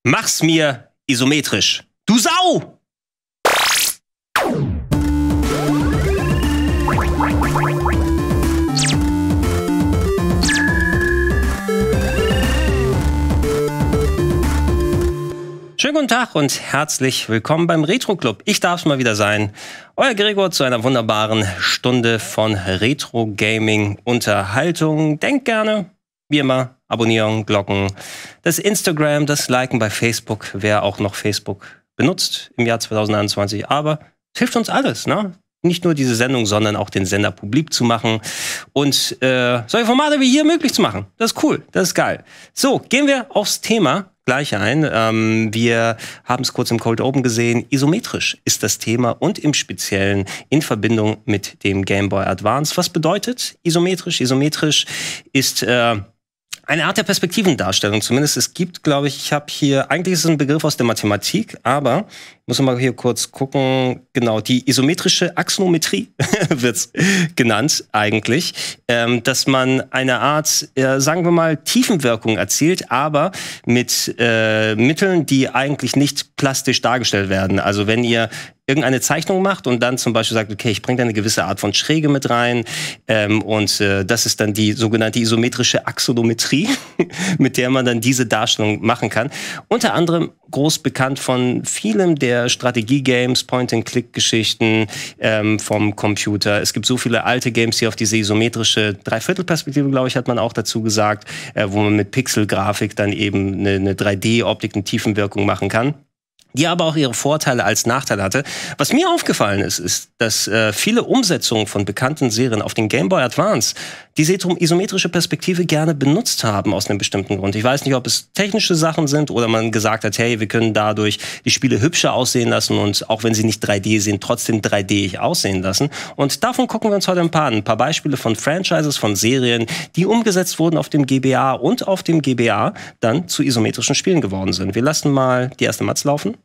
Mach's mir isometrisch. Du Sau! Schönen guten Tag und herzlich willkommen beim Retro Club. Ich darf es mal wieder sein. Euer Gregor zu einer wunderbaren Stunde von Retro Gaming Unterhaltung. Denkt gerne, wie immer, abonnieren, Glocken, das Instagram, das Liken bei Facebook, wer auch noch Facebook benutzt im Jahr 2021. Aber es hilft uns alles, ne? Nicht nur diese Sendung, sondern auch den Sender publik zu machen und solche Formate wie hier möglich zu machen. Das ist cool, das ist geil. So, gehen wir aufs Thema gleich ein. Wir haben es kurz im Cold Open gesehen. Isometrisch ist das Thema und im Speziellen in Verbindung mit dem Game Boy Advance. Was bedeutet isometrisch? Isometrisch ist eine Art der Perspektivendarstellung. Zumindest es gibt, glaube ich, eigentlich ist es ein Begriff aus der Mathematik, aber muss man mal hier kurz gucken. Genau, die isometrische Axonometrie wird's genannt eigentlich, dass man eine Art, sagen wir mal, Tiefenwirkung erzielt, aber mit Mitteln, die eigentlich nicht plastisch dargestellt werden. Also wenn ihr irgendeine Zeichnung macht und dann zum Beispiel sagt, okay, ich bringe da eine gewisse Art von Schräge mit rein das ist dann die sogenannte isometrische Axonometrie, mit der man dann diese Darstellung machen kann. Unter anderem groß bekannt von vielem der Strategie-Games, Point-and-Click-Geschichten vom Computer. Es gibt so viele alte Games, die auf diese isometrische Dreiviertelperspektive, glaube ich, hat man auch dazu gesagt, wo man mit Pixelgrafik dann eben eine 3D-Optik, eine Tiefenwirkung machen kann, die aber auch ihre Vorteile als Nachteile hatte. Was mir aufgefallen ist, dass viele Umsetzungen von bekannten Serien auf den Game Boy Advance diese isometrische Perspektive gerne benutzt haben aus einem bestimmten Grund. Ich weiß nicht, ob es technische Sachen sind oder man gesagt hat, hey, wir können dadurch die Spiele hübscher aussehen lassen und auch wenn sie nicht 3D sind, trotzdem 3D aussehen lassen. Und davon gucken wir uns heute ein paar Beispiele von Franchises, von Serien, die umgesetzt wurden auf dem GBA und auf dem GBA dann zu isometrischen Spielen geworden sind. Wir lassen mal die erste Matz laufen.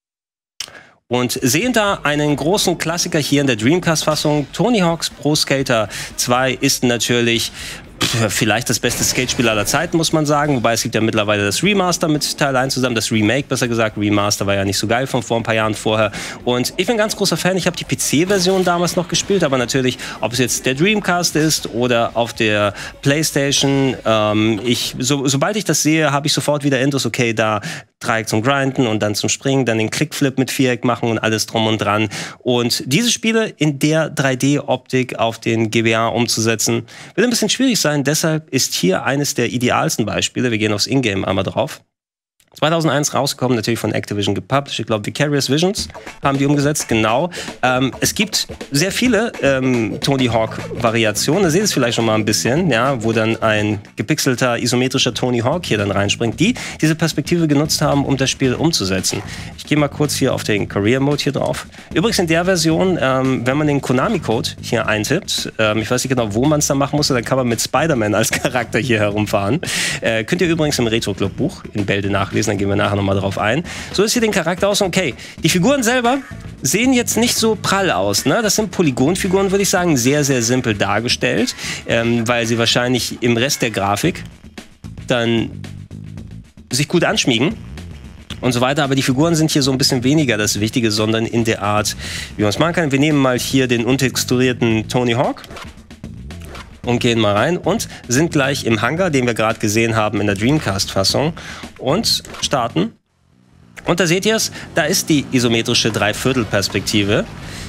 Und sehen da einen großen Klassiker hier in der Dreamcast-Fassung. Tony Hawk's Pro Skater 2 ist natürlich vielleicht das beste Skatespiel aller Zeiten, muss man sagen. Wobei es gibt ja mittlerweile das Remaster mit Teil 1 zusammen. Das Remake, besser gesagt. Remaster war ja nicht so geil von vor ein paar Jahren vorher. Und ich bin ein ganz großer Fan. Ich habe die PC-Version damals noch gespielt. Aber natürlich, ob es jetzt der Dreamcast ist oder auf der Playstation. Sobald ich das sehe, habe ich sofort wieder Intus. Okay, da Dreieck zum Grinden und dann zum Springen, dann den Kickflip mit Viereck machen und alles drum und dran. Und diese Spiele in der 3D-Optik auf den GBA umzusetzen, wird ein bisschen schwierig sein. Deshalb ist hier eines der idealsten Beispiele. Wir gehen aufs Ingame einmal drauf. 2001 rausgekommen, natürlich von Activision gepublished. Ich glaube, Vicarious Visions haben die umgesetzt, genau. Es gibt sehr viele Tony Hawk-Variationen. Da seht ihr es vielleicht schon mal ein bisschen, ja, wo dann ein gepixelter, isometrischer Tony Hawk hier dann reinspringt, die diese Perspektive genutzt haben, um das Spiel umzusetzen. Ich gehe mal kurz hier auf den Career-Mode hier drauf. Übrigens in der Version, wenn man den Konami-Code hier eintippt, ich weiß nicht genau, wo man es dann machen muss, dann kann man mit Spider-Man als Charakter hier herumfahren. Könnt ihr übrigens im Retro-Club-Buch in Bälde nachlesen. Dann gehen wir nachher nochmal drauf ein. So ist hier den Charakter aus. Okay, die Figuren selber sehen jetzt nicht so prall aus, ne? Das sind Polygonfiguren, würde ich sagen, sehr, sehr simpel dargestellt, weil sie wahrscheinlich im Rest der Grafik dann sich gut anschmiegen und so weiter. Aber die Figuren sind hier so ein bisschen weniger das Wichtige, sondern in der Art, wie man es machen kann. Wir nehmen mal hier den untexturierten Tony Hawk und gehen mal rein und sind gleich im Hangar, den wir gerade gesehen haben in der Dreamcast-Fassung und starten. Und da seht ihr es, da ist die isometrische Dreiviertelperspektive.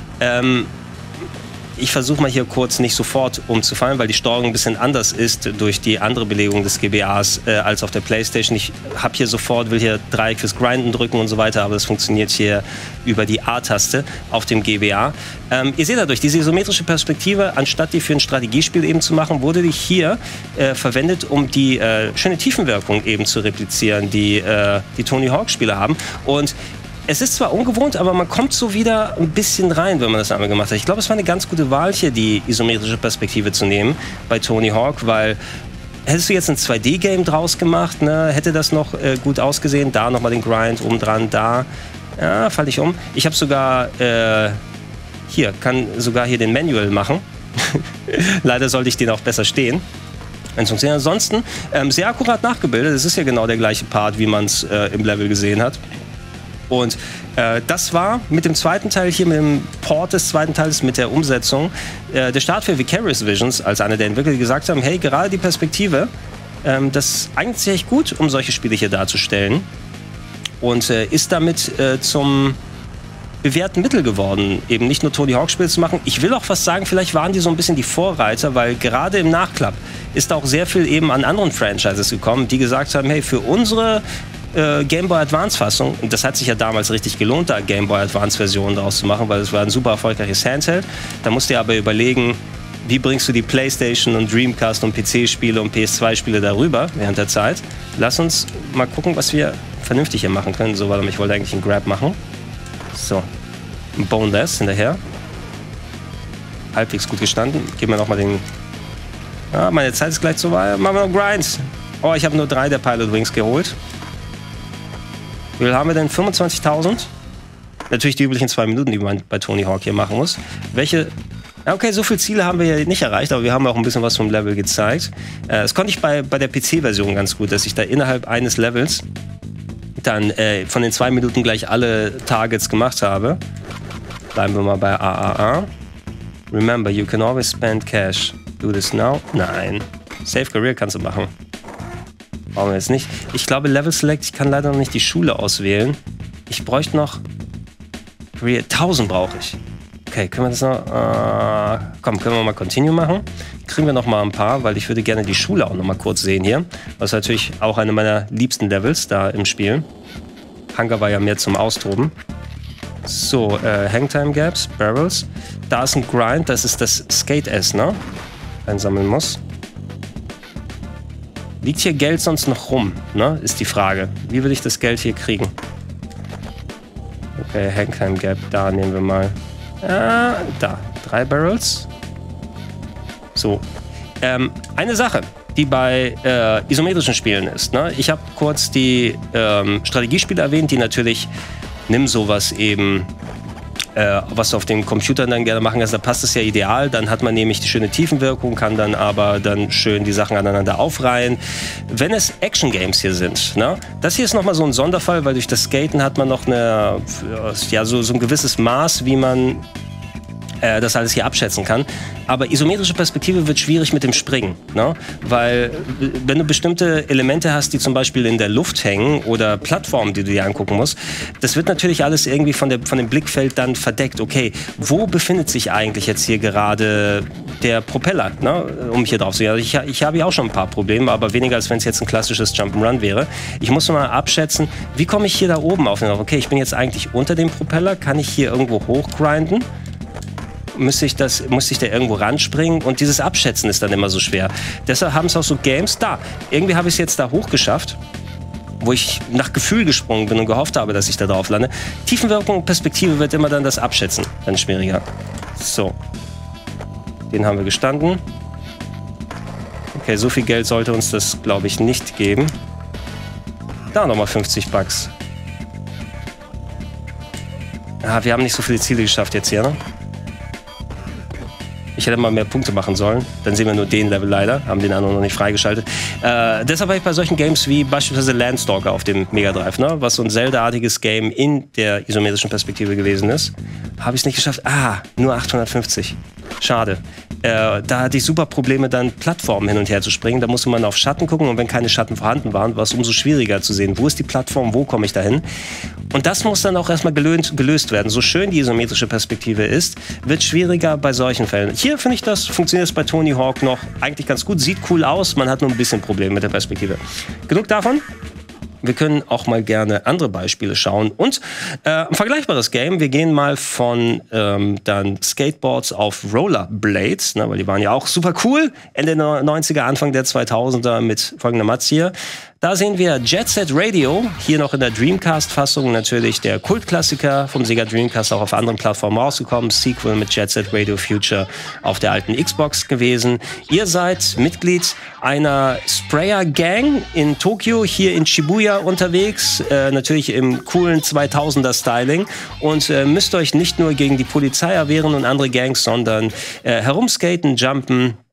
Ich versuche mal hier kurz nicht sofort umzufallen, weil die Steuerung ein bisschen anders ist durch die andere Belegung des GBAs als auf der Playstation. Ich habe hier sofort, will hier Dreieck fürs Grinden drücken und so weiter, aber das funktioniert hier über die A-Taste auf dem GBA. Ihr seht dadurch, diese isometrische Perspektive, anstatt die für ein Strategiespiel eben zu machen, wurde die hier verwendet, um die schöne Tiefenwirkung eben zu replizieren, die die Tony Hawk-Spiele haben. Und es ist zwar ungewohnt, aber man kommt so wieder ein bisschen rein, wenn man das einmal gemacht hat. Ich glaube, es war eine ganz gute Wahl hier, die isometrische Perspektive zu nehmen bei Tony Hawk, weil hättest du jetzt ein 2D-Game draus gemacht, ne, hätte das noch gut ausgesehen. Da nochmal den Grind, oben dran, da. Ja, falle ich um. Ich habe sogar, kann sogar hier den Manual machen. Leider sollte ich den auch besser stehen. wenn es funktioniert. Ansonsten sehr akkurat nachgebildet. Es ist ja genau der gleiche Part, wie man es im Level gesehen hat. Und das war mit dem zweiten Teil hier, mit dem Port des zweiten Teils, mit der Umsetzung, der Start für Vicarious Visions, als einer der Entwickler, die gesagt haben, hey, gerade die Perspektive, das eignet sich echt gut, um solche Spiele hier darzustellen. Und ist damit zum bewährten Mittel geworden, eben nicht nur Tony Hawk-Spiele zu machen. Ich will auch fast sagen, vielleicht waren die so ein bisschen die Vorreiter, weil gerade im Nachklapp ist auch sehr viel eben an anderen Franchises gekommen, die gesagt haben, hey, für unsere Game Boy Advance Fassung, und das hat sich ja damals richtig gelohnt, da Game Boy Advance Versionen draus zu machen, weil es war ein super erfolgreiches Handheld. Da musst du dir aber überlegen, wie bringst du die Playstation und Dreamcast und PC-Spiele und PS2-Spiele darüber während der Zeit. Lass uns mal gucken, was wir vernünftig hier machen können. So, warte mal, ich wollte eigentlich einen Grab machen. So, ein Boneless hinterher. Halbwegs gut gestanden. Geben wir nochmal den... Ah, meine Zeit ist gleich zu weit. Machen wir noch Grinds. Oh, ich habe nur 3 der Pilot Wings geholt. Wie viel haben wir denn? 25.000? Natürlich die üblichen 2 Minuten, die man bei Tony Hawk hier machen muss. Welche... Okay, so viele Ziele haben wir ja nicht erreicht, aber wir haben auch ein bisschen was vom Level gezeigt. Das konnte ich bei der PC-Version ganz gut, dass ich da innerhalb eines Levels dann von den 2 Minuten gleich alle Targets gemacht habe. Bleiben wir mal bei AAA. Remember, you can always spend cash. Do this now? Nein. Save Career kannst du machen. Brauchen wir jetzt nicht. Ich glaube, Level Select, ich kann leider noch nicht die Schule auswählen. Ich bräuchte noch... 1000 brauche ich. Okay, können wir das noch... komm, können wir mal Continue machen? Kriegen wir noch mal ein paar, weil ich würde gerne die Schule auch noch mal kurz sehen hier. Das ist natürlich auch eine meiner liebsten Levels da im Spiel. Hunger war ja mehr zum Austoben. So, Hangtime Gaps, Barrels. Da ist ein Grind, das ist das Skate S, ne? Einsammeln muss. Liegt hier Geld sonst noch rum, ne? Ist die Frage. Wie will ich das Geld hier kriegen? Okay, Hangtime Gap, da nehmen wir mal. Da, 3 Barrels. So. Eine Sache, die bei isometrischen Spielen ist, ne? Ich habe kurz die Strategiespiele erwähnt, die natürlich, nimm sowas eben, was du auf den Computern dann gerne machen kannst, da passt es ja ideal. Dann hat man nämlich die schöne Tiefenwirkung, kann dann aber dann schön die Sachen aneinander aufreihen. Wenn es Action-Games hier sind, ne? Das hier ist nochmal so ein Sonderfall, weil durch das Skaten hat man noch eine, ja, so ein gewisses Maß, wie man das alles hier abschätzen kann. Aber isometrische Perspektive wird schwierig mit dem Springen, ne? Weil wenn du bestimmte Elemente hast, die zum Beispiel in der Luft hängen oder Plattformen, die du dir angucken musst, das wird natürlich alles irgendwie von dem Blickfeld dann verdeckt. Okay, wo befindet sich eigentlich jetzt hier gerade der Propeller, ne? Um hier drauf zu gehen? Also ich habe ja auch schon ein paar Probleme, aber weniger als wenn es jetzt ein klassisches Jump'n'Run wäre. Ich muss mal abschätzen, wie komme ich hier da oben auf den... Okay, ich bin jetzt eigentlich unter dem Propeller, kann ich hier irgendwo hochgrinden? Müsste ich da irgendwo ranspringen? Und dieses Abschätzen ist dann immer so schwer. Deshalb haben es auch so Games da. Irgendwie habe ich es jetzt da hochgeschafft, wo ich nach Gefühl gesprungen bin und gehofft habe, dass ich da drauf lande. Tiefenwirkung und Perspektive wird immer dann das Abschätzen dann schwieriger. So. Den haben wir gestanden. Okay, so viel Geld sollte uns das, glaube ich, nicht geben. Da nochmal 50 Bucks. Ah, wir haben nicht so viele Ziele geschafft jetzt hier, ne? Ich hätte mal mehr Punkte machen sollen. Dann sehen wir nur den Level leider. Haben den anderen noch nicht freigeschaltet. Deshalb habe ich bei solchen Games wie beispielsweise Landstalker auf dem Mega Drive, ne, was so ein Zelda-artiges Game in der isometrischen Perspektive gewesen ist, habe ich es nicht geschafft. Nur 850. Schade. Da hatte ich super Probleme, dann Plattformen hin und her zu springen. Da musste man auf Schatten gucken und wenn keine Schatten vorhanden waren, war es umso schwieriger zu sehen, wo ist die Plattform, wo komme ich da hin. Und das muss dann auch erstmal gelöst werden. So schön die isometrische Perspektive ist, wird schwieriger bei solchen Fällen. Hier finde ich funktioniert das bei Tony Hawk noch eigentlich ganz gut. Sieht cool aus, man hat nur ein bisschen Probleme mit der Perspektive. Genug davon. Wir können auch mal gerne andere Beispiele schauen. Und ein vergleichbares Game. Wir gehen mal von dann Skateboards auf Rollerblades, ne, weil die waren ja auch super cool. Ende der 90er, Anfang der 2000er mit folgender Matz hier. Da sehen wir Jet Set Radio, hier noch in der Dreamcast-Fassung natürlich der Kultklassiker vom Sega Dreamcast, auch auf anderen Plattformen rausgekommen. Sequel mit Jet Set Radio Future auf der alten Xbox gewesen. Ihr seid Mitglied einer Sprayer-Gang in Tokio, hier in Shibuya unterwegs, natürlich im coolen 2000er-Styling und müsst euch nicht nur gegen die Polizei erwehren und andere Gangs, sondern herumskaten, jumpen,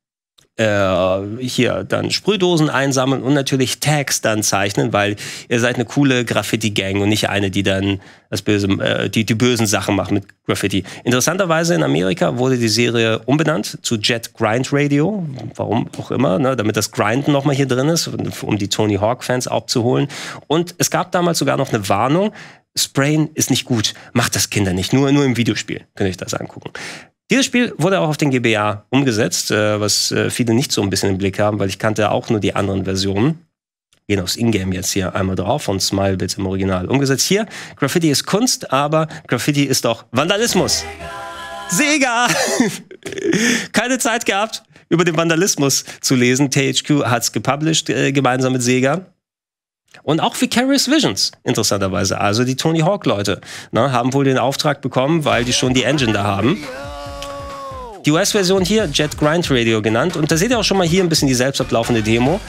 hier dann Sprühdosen einsammeln und natürlich Tags dann zeichnen, weil ihr seid eine coole Graffiti-Gang und nicht eine, die dann die bösen Sachen macht mit Graffiti. Interessanterweise in Amerika wurde die Serie umbenannt zu Jet Grind Radio, warum auch immer, ne, damit das Grinden nochmal hier drin ist, um die Tony Hawk-Fans abzuholen. Und es gab damals sogar noch eine Warnung, Sprayen ist nicht gut, macht das Kinder nicht, nur im Videospiel, könnt ihr euch das angucken. Dieses Spiel wurde auch auf den GBA umgesetzt, was viele nicht so ein bisschen im Blick haben, weil ich kannte auch nur die anderen Versionen. Gehen aufs Ingame jetzt hier einmal drauf, von Smilebit im Original umgesetzt. Hier, Graffiti ist Kunst, aber Graffiti ist auch Vandalismus. Sega! Keine Zeit gehabt, über den Vandalismus zu lesen. THQ hat's gepublished, gemeinsam mit Sega. Und auch Vicarious Visions, interessanterweise. Also die Tony Hawk-Leute haben wohl den Auftrag bekommen, weil die schon die Engine da haben. Die US-Version hier, Jet Grind Radio genannt. Und da seht ihr auch schon mal hier ein bisschen die selbst ablaufende Demo.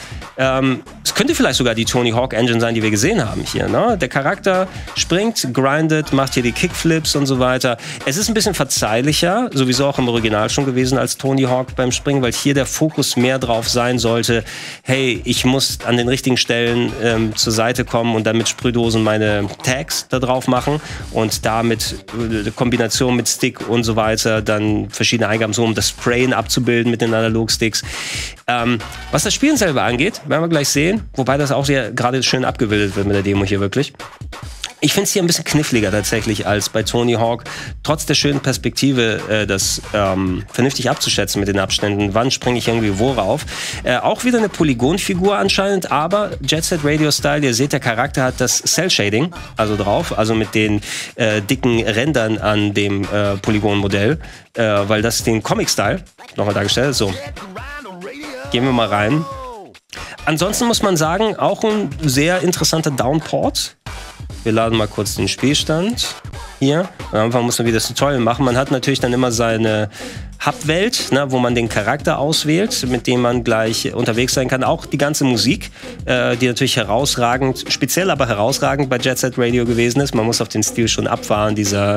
Es könnte vielleicht sogar die Tony Hawk Engine sein, die wir gesehen haben hier. Ne? Der Charakter springt, grindet, macht hier die Kickflips und so weiter. Es ist ein bisschen verzeihlicher, sowieso auch im Original schon gewesen als Tony Hawk beim Springen, weil hier der Fokus mehr drauf sein sollte, hey, ich muss an den richtigen Stellen zur Seite kommen und dann mit Sprühdosen meine Tags da drauf machen und damit Kombination mit Stick und so weiter, dann verschiedene Eingaben, so um das Sprayen abzubilden mit den Analogsticks. Was das Spielen selber angeht, werden wir gleich sehen, wobei das auch sehr gerade schön abgebildet wird mit der Demo hier wirklich. Ich finde es hier ein bisschen kniffliger tatsächlich als bei Tony Hawk, trotz der schönen Perspektive, das vernünftig abzuschätzen mit den Abständen, wann springe ich irgendwie wo rauf. Auch wieder eine Polygonfigur anscheinend, aber Jet Set Radio Style, ihr seht, der Charakter hat das Cell Shading also drauf, also mit den dicken Rändern an dem Polygonmodell, weil das den Comic-Style nochmal dargestellt ist. So, gehen wir mal rein. Ansonsten muss man sagen, auch ein sehr interessanter Downport. Wir laden mal kurz den Spielstand hier. Am Anfang muss man wieder das Tutorial machen. Man hat natürlich dann immer seine Hub-Welt, wo man den Charakter auswählt, mit dem man gleich unterwegs sein kann. Auch die ganze Musik, die natürlich herausragend, speziell aber herausragend bei Jet Set Radio gewesen ist. Man muss auf den Stil schon abfahren, dieses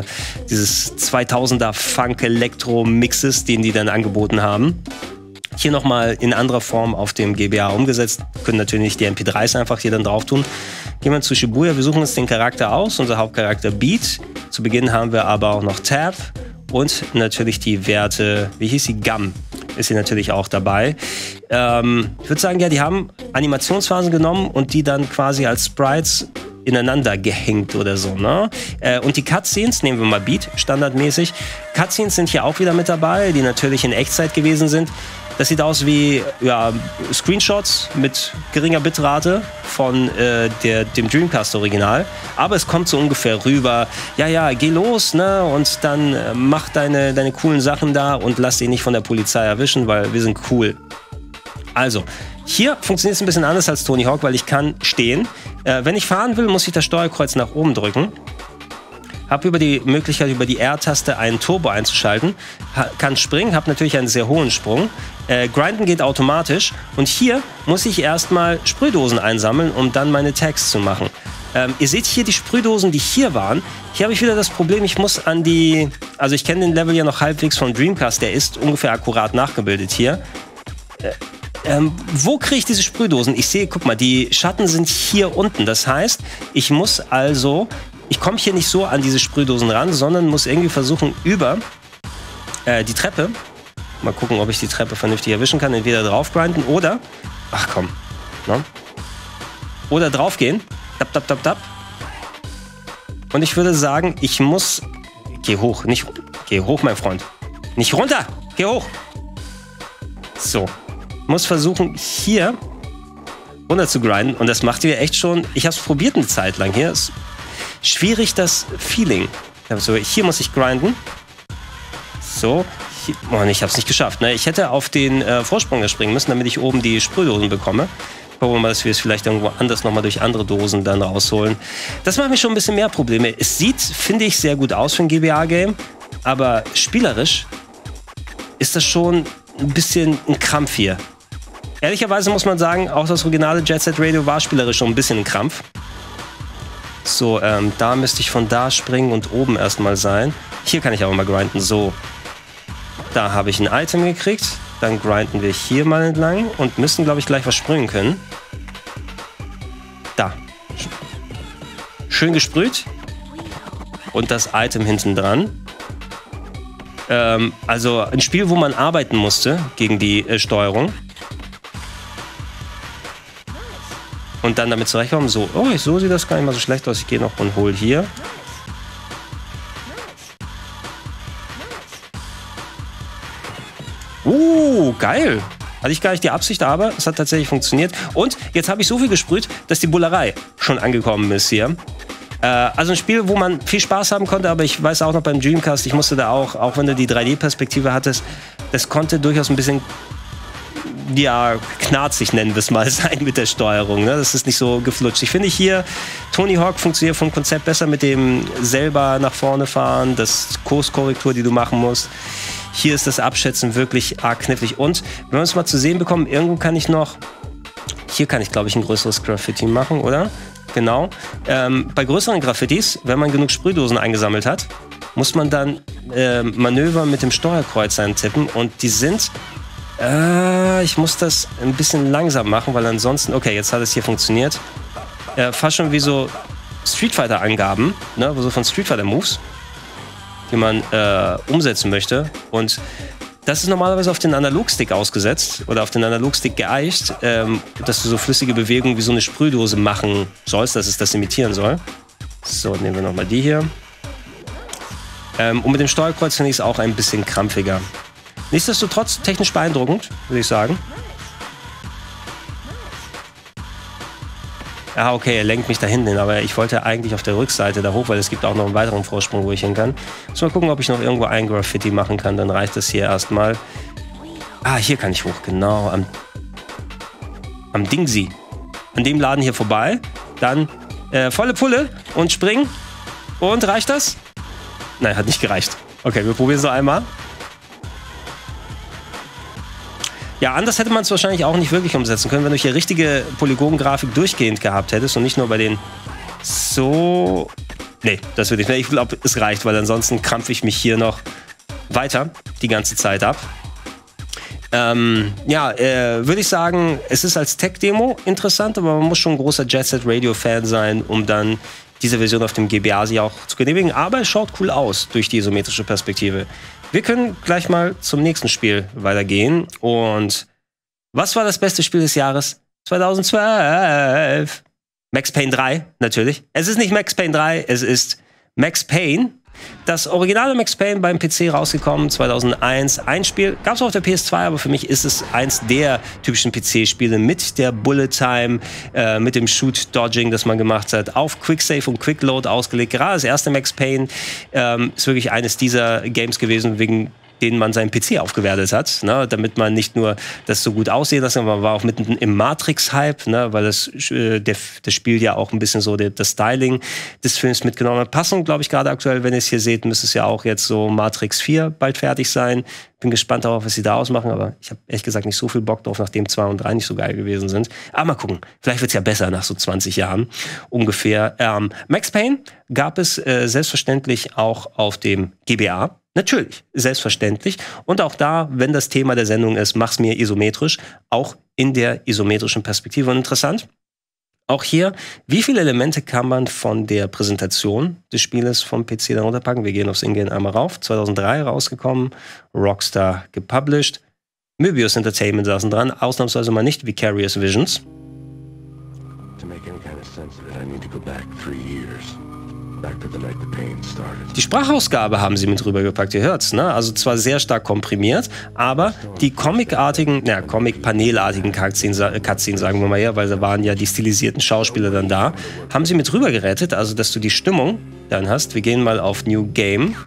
2000er Funk-Elektro-Mixes, den die dann angeboten haben. Hier nochmal in anderer Form auf dem GBA umgesetzt. Können natürlich nicht die MP3s einfach hier dann drauf tun. Gehen wir zu Shibuya. Wir suchen uns den Charakter aus. Unser Hauptcharakter Beat. Zu Beginn haben wir aber auch noch Tab. Und natürlich die Werte, wie hieß sie? Gum ist sie natürlich auch dabei. Ich würde sagen, ja, die haben Animationsphasen genommen und die dann quasi als Sprites ineinander gehängt oder so, ne? Und die Cutscenes, nehmen wir mal Beat, standardmäßig. Cutscenes sind hier auch wieder mit dabei, die natürlich in Echtzeit gewesen sind. Das sieht aus wie Screenshots mit geringer Bitrate von dem Dreamcast-Original. Aber es kommt so ungefähr rüber, ja, geh los, ne? Und dann mach deine coolen Sachen da und lass dich nicht von der Polizei erwischen, weil wir sind cool. Also, hier funktioniert es ein bisschen anders als Tony Hawk, weil ich kann stehen. Wenn ich fahren will, muss ich das Steuerkreuz nach oben drücken. Habe über die Möglichkeit, über die R-Taste einen Turbo einzuschalten. Kann springen, habe natürlich einen sehr hohen Sprung. Grinden geht automatisch. Und hier muss ich erstmal Sprühdosen einsammeln, um dann meine Tags zu machen. Ihr seht hier die Sprühdosen, die hier waren. Hier habe ich wieder das Problem, ich muss an die... Also ich kenne den Level ja noch halbwegs von Dreamcast. Der ist ungefähr akkurat nachgebildet hier. Wo kriege ich diese Sprühdosen? Ich sehe, guck mal, die Schatten sind hier unten. Das heißt, ich muss also... Ich komme hier nicht so an diese Sprühdosen ran, sondern muss irgendwie versuchen, über die Treppe, mal gucken, ob ich die Treppe vernünftig erwischen kann, entweder draufgrinden oder, ach komm, ne? Oder draufgehen, tap, tap, tap, tap. Und ich würde sagen, ich muss, geh hoch, geh hoch, mein Freund. Nicht runter, geh hoch. So, muss versuchen, hier runter zu grinden und das macht ihr echt schon, ich habe es probiert eine Zeit lang hier, schwierig das Feeling. Also hier muss ich grinden. So. Hier, ich habe es nicht geschafft. Ne? Ich hätte auf den Vorsprung springen müssen, damit ich oben die Sprühdosen bekomme. Gucken wir mal, dass wir es vielleicht irgendwo anders nochmal durch andere Dosen dann rausholen. Das macht mir schon ein bisschen mehr Probleme. Es sieht, finde ich, sehr gut aus für ein GBA-Game. Aber spielerisch ist das schon ein bisschen ein Krampf hier. Ehrlicherweise muss man sagen, auch das originale Jet Set Radio war spielerisch schon ein bisschen ein Krampf. So, da müsste ich von da springen und oben erstmal sein. Hier kann ich aber mal grinden. So, da habe ich ein Item gekriegt. Dann grinden wir hier mal entlang und müssen, glaube ich, gleich was sprühen können. Da. Schön gesprüht. Und das Item hinten dran. Also ein Spiel, wo man arbeiten musste gegen die Steuerung. Und dann damit zurechtkommen. So, oh, so sieht das gar nicht mal so schlecht aus. Ich gehe noch und hole hier. Geil. Hatte ich gar nicht die Absicht, aber es hat tatsächlich funktioniert. Und jetzt habe ich so viel gesprüht, dass die Bullerei schon angekommen ist hier. Also ein Spiel, wo man viel Spaß haben konnte, aber ich weiß auch noch beim Dreamcast, ich musste da auch wenn du die 3D-Perspektive hattest, das konnte durchaus ein bisschen, ja, knarzig nennen wir es mal sein mit der Steuerung. Ne? Das ist nicht so geflutscht. Ich finde hier, Tony Hawk funktioniert vom Konzept besser mit dem selber nach vorne fahren, das Kurskorrektur, die du machen musst. Hier ist das Abschätzen wirklich arg knifflig. Und wenn wir es mal zu sehen bekommen, irgendwo kann ich noch, hier kann ich, glaube ich, ein größeres Graffiti machen, oder? Genau. Bei größeren Graffitis, wenn man genug Sprühdosen eingesammelt hat, muss man dann Manöver mit dem Steuerkreuz eintippen. Und die sind, ich muss das ein bisschen langsam machen, weil ansonsten, okay, jetzt hat es hier funktioniert. Fast schon wie so Street Fighter Angaben, ne, so von Street Fighter Moves, die man umsetzen möchte. Und das ist normalerweise auf den Analogstick ausgesetzt oder auf den Analogstick geeicht, dass du so flüssige Bewegungen wie so eine Sprühdose machen sollst, dass es das imitieren soll. So, nehmen wir nochmal die hier. Und mit dem Steuerkreuz finde ich es auch ein bisschen krampfiger. Nichtsdestotrotz technisch beeindruckend, würde ich sagen. Ah, okay, er lenkt mich da hinten hin, aber ich wollte eigentlich auf der Rückseite da hoch, weil es gibt auch noch einen weiteren Vorsprung, wo ich hin kann. Muss mal gucken, ob ich noch irgendwo ein Graffiti machen kann, dann reicht das hier erstmal. Ah, hier kann ich hoch, genau, am Dingsy. An dem Laden hier vorbei, dann volle Pulle und springen. Und reicht das? Nein, hat nicht gereicht. Okay, wir probieren es noch einmal. Ja, anders hätte man es wahrscheinlich auch nicht wirklich umsetzen können, wenn du hier richtige Polygongrafik durchgehend gehabt hättest und nicht nur bei den so... Nee, das würde ich nicht. Ich glaube, es reicht, weil ansonsten krampfe ich mich hier noch weiter die ganze Zeit ab. Würde ich sagen, es ist als Tech-Demo interessant, aber man muss schon ein großer Jet Set Radio-Fan sein, um dann diese Version auf dem GBA sich auch zu genehmigen. Aber es schaut cool aus durch die isometrische Perspektive. Wir können gleich mal zum nächsten Spiel weitergehen. Und was war das beste Spiel des Jahres? 2012. Max Payne 3, natürlich. Es ist nicht Max Payne 3, es ist Max Payne. Das originale Max Payne beim PC rausgekommen, 2001. Ein Spiel, gab es auf der PS2, aber für mich ist es eins der typischen PC-Spiele mit der Bullet Time, mit dem Shoot-Dodging, das man gemacht hat, auf Quick-Save und Quick-Load ausgelegt. Gerade das erste Max Payne ist wirklich eines dieser Games gewesen, wegen denen man seinen PC aufgewertet hat, ne, damit man nicht nur das so gut aussehen lassen, aber man war auch mitten im Matrix-Hype, ne, weil das Spiel ja auch ein bisschen so das Styling des Films mitgenommen hat. Passung, glaube ich, gerade aktuell, wenn ihr es hier seht, müsste es ja auch jetzt so Matrix 4 bald fertig sein. Bin gespannt darauf, was sie da ausmachen, aber ich habe ehrlich gesagt nicht so viel Bock drauf, nachdem 2 und 3 nicht so geil gewesen sind. Aber mal gucken, vielleicht wird es ja besser nach so 20 Jahren ungefähr. Max Payne gab es selbstverständlich auch auf dem GBA. Natürlich, selbstverständlich. Und auch da, wenn das Thema der Sendung ist, mach's mir isometrisch, auch in der isometrischen Perspektive. Und interessant, auch hier, wie viele Elemente kann man von der Präsentation des Spieles vom PC dann runterpacken? Wir gehen aufs Ingame einmal rauf. 2003 rausgekommen, Rockstar gepublished. Möbius Entertainment saßen dran, ausnahmsweise mal nicht Vicarious Visions. To make any kind of sense of it, I need to go back 3 years. Die Sprachausgabe haben sie mit rübergepackt, ihr hört's, ne? Also zwar sehr stark komprimiert, aber die Comic-panelartigen Cutscenes, sagen wir mal her, weil da waren ja die stilisierten Schauspieler dann da, haben sie mit rübergerettet, also dass du die Stimmung dann hast. Wir gehen mal auf New Game.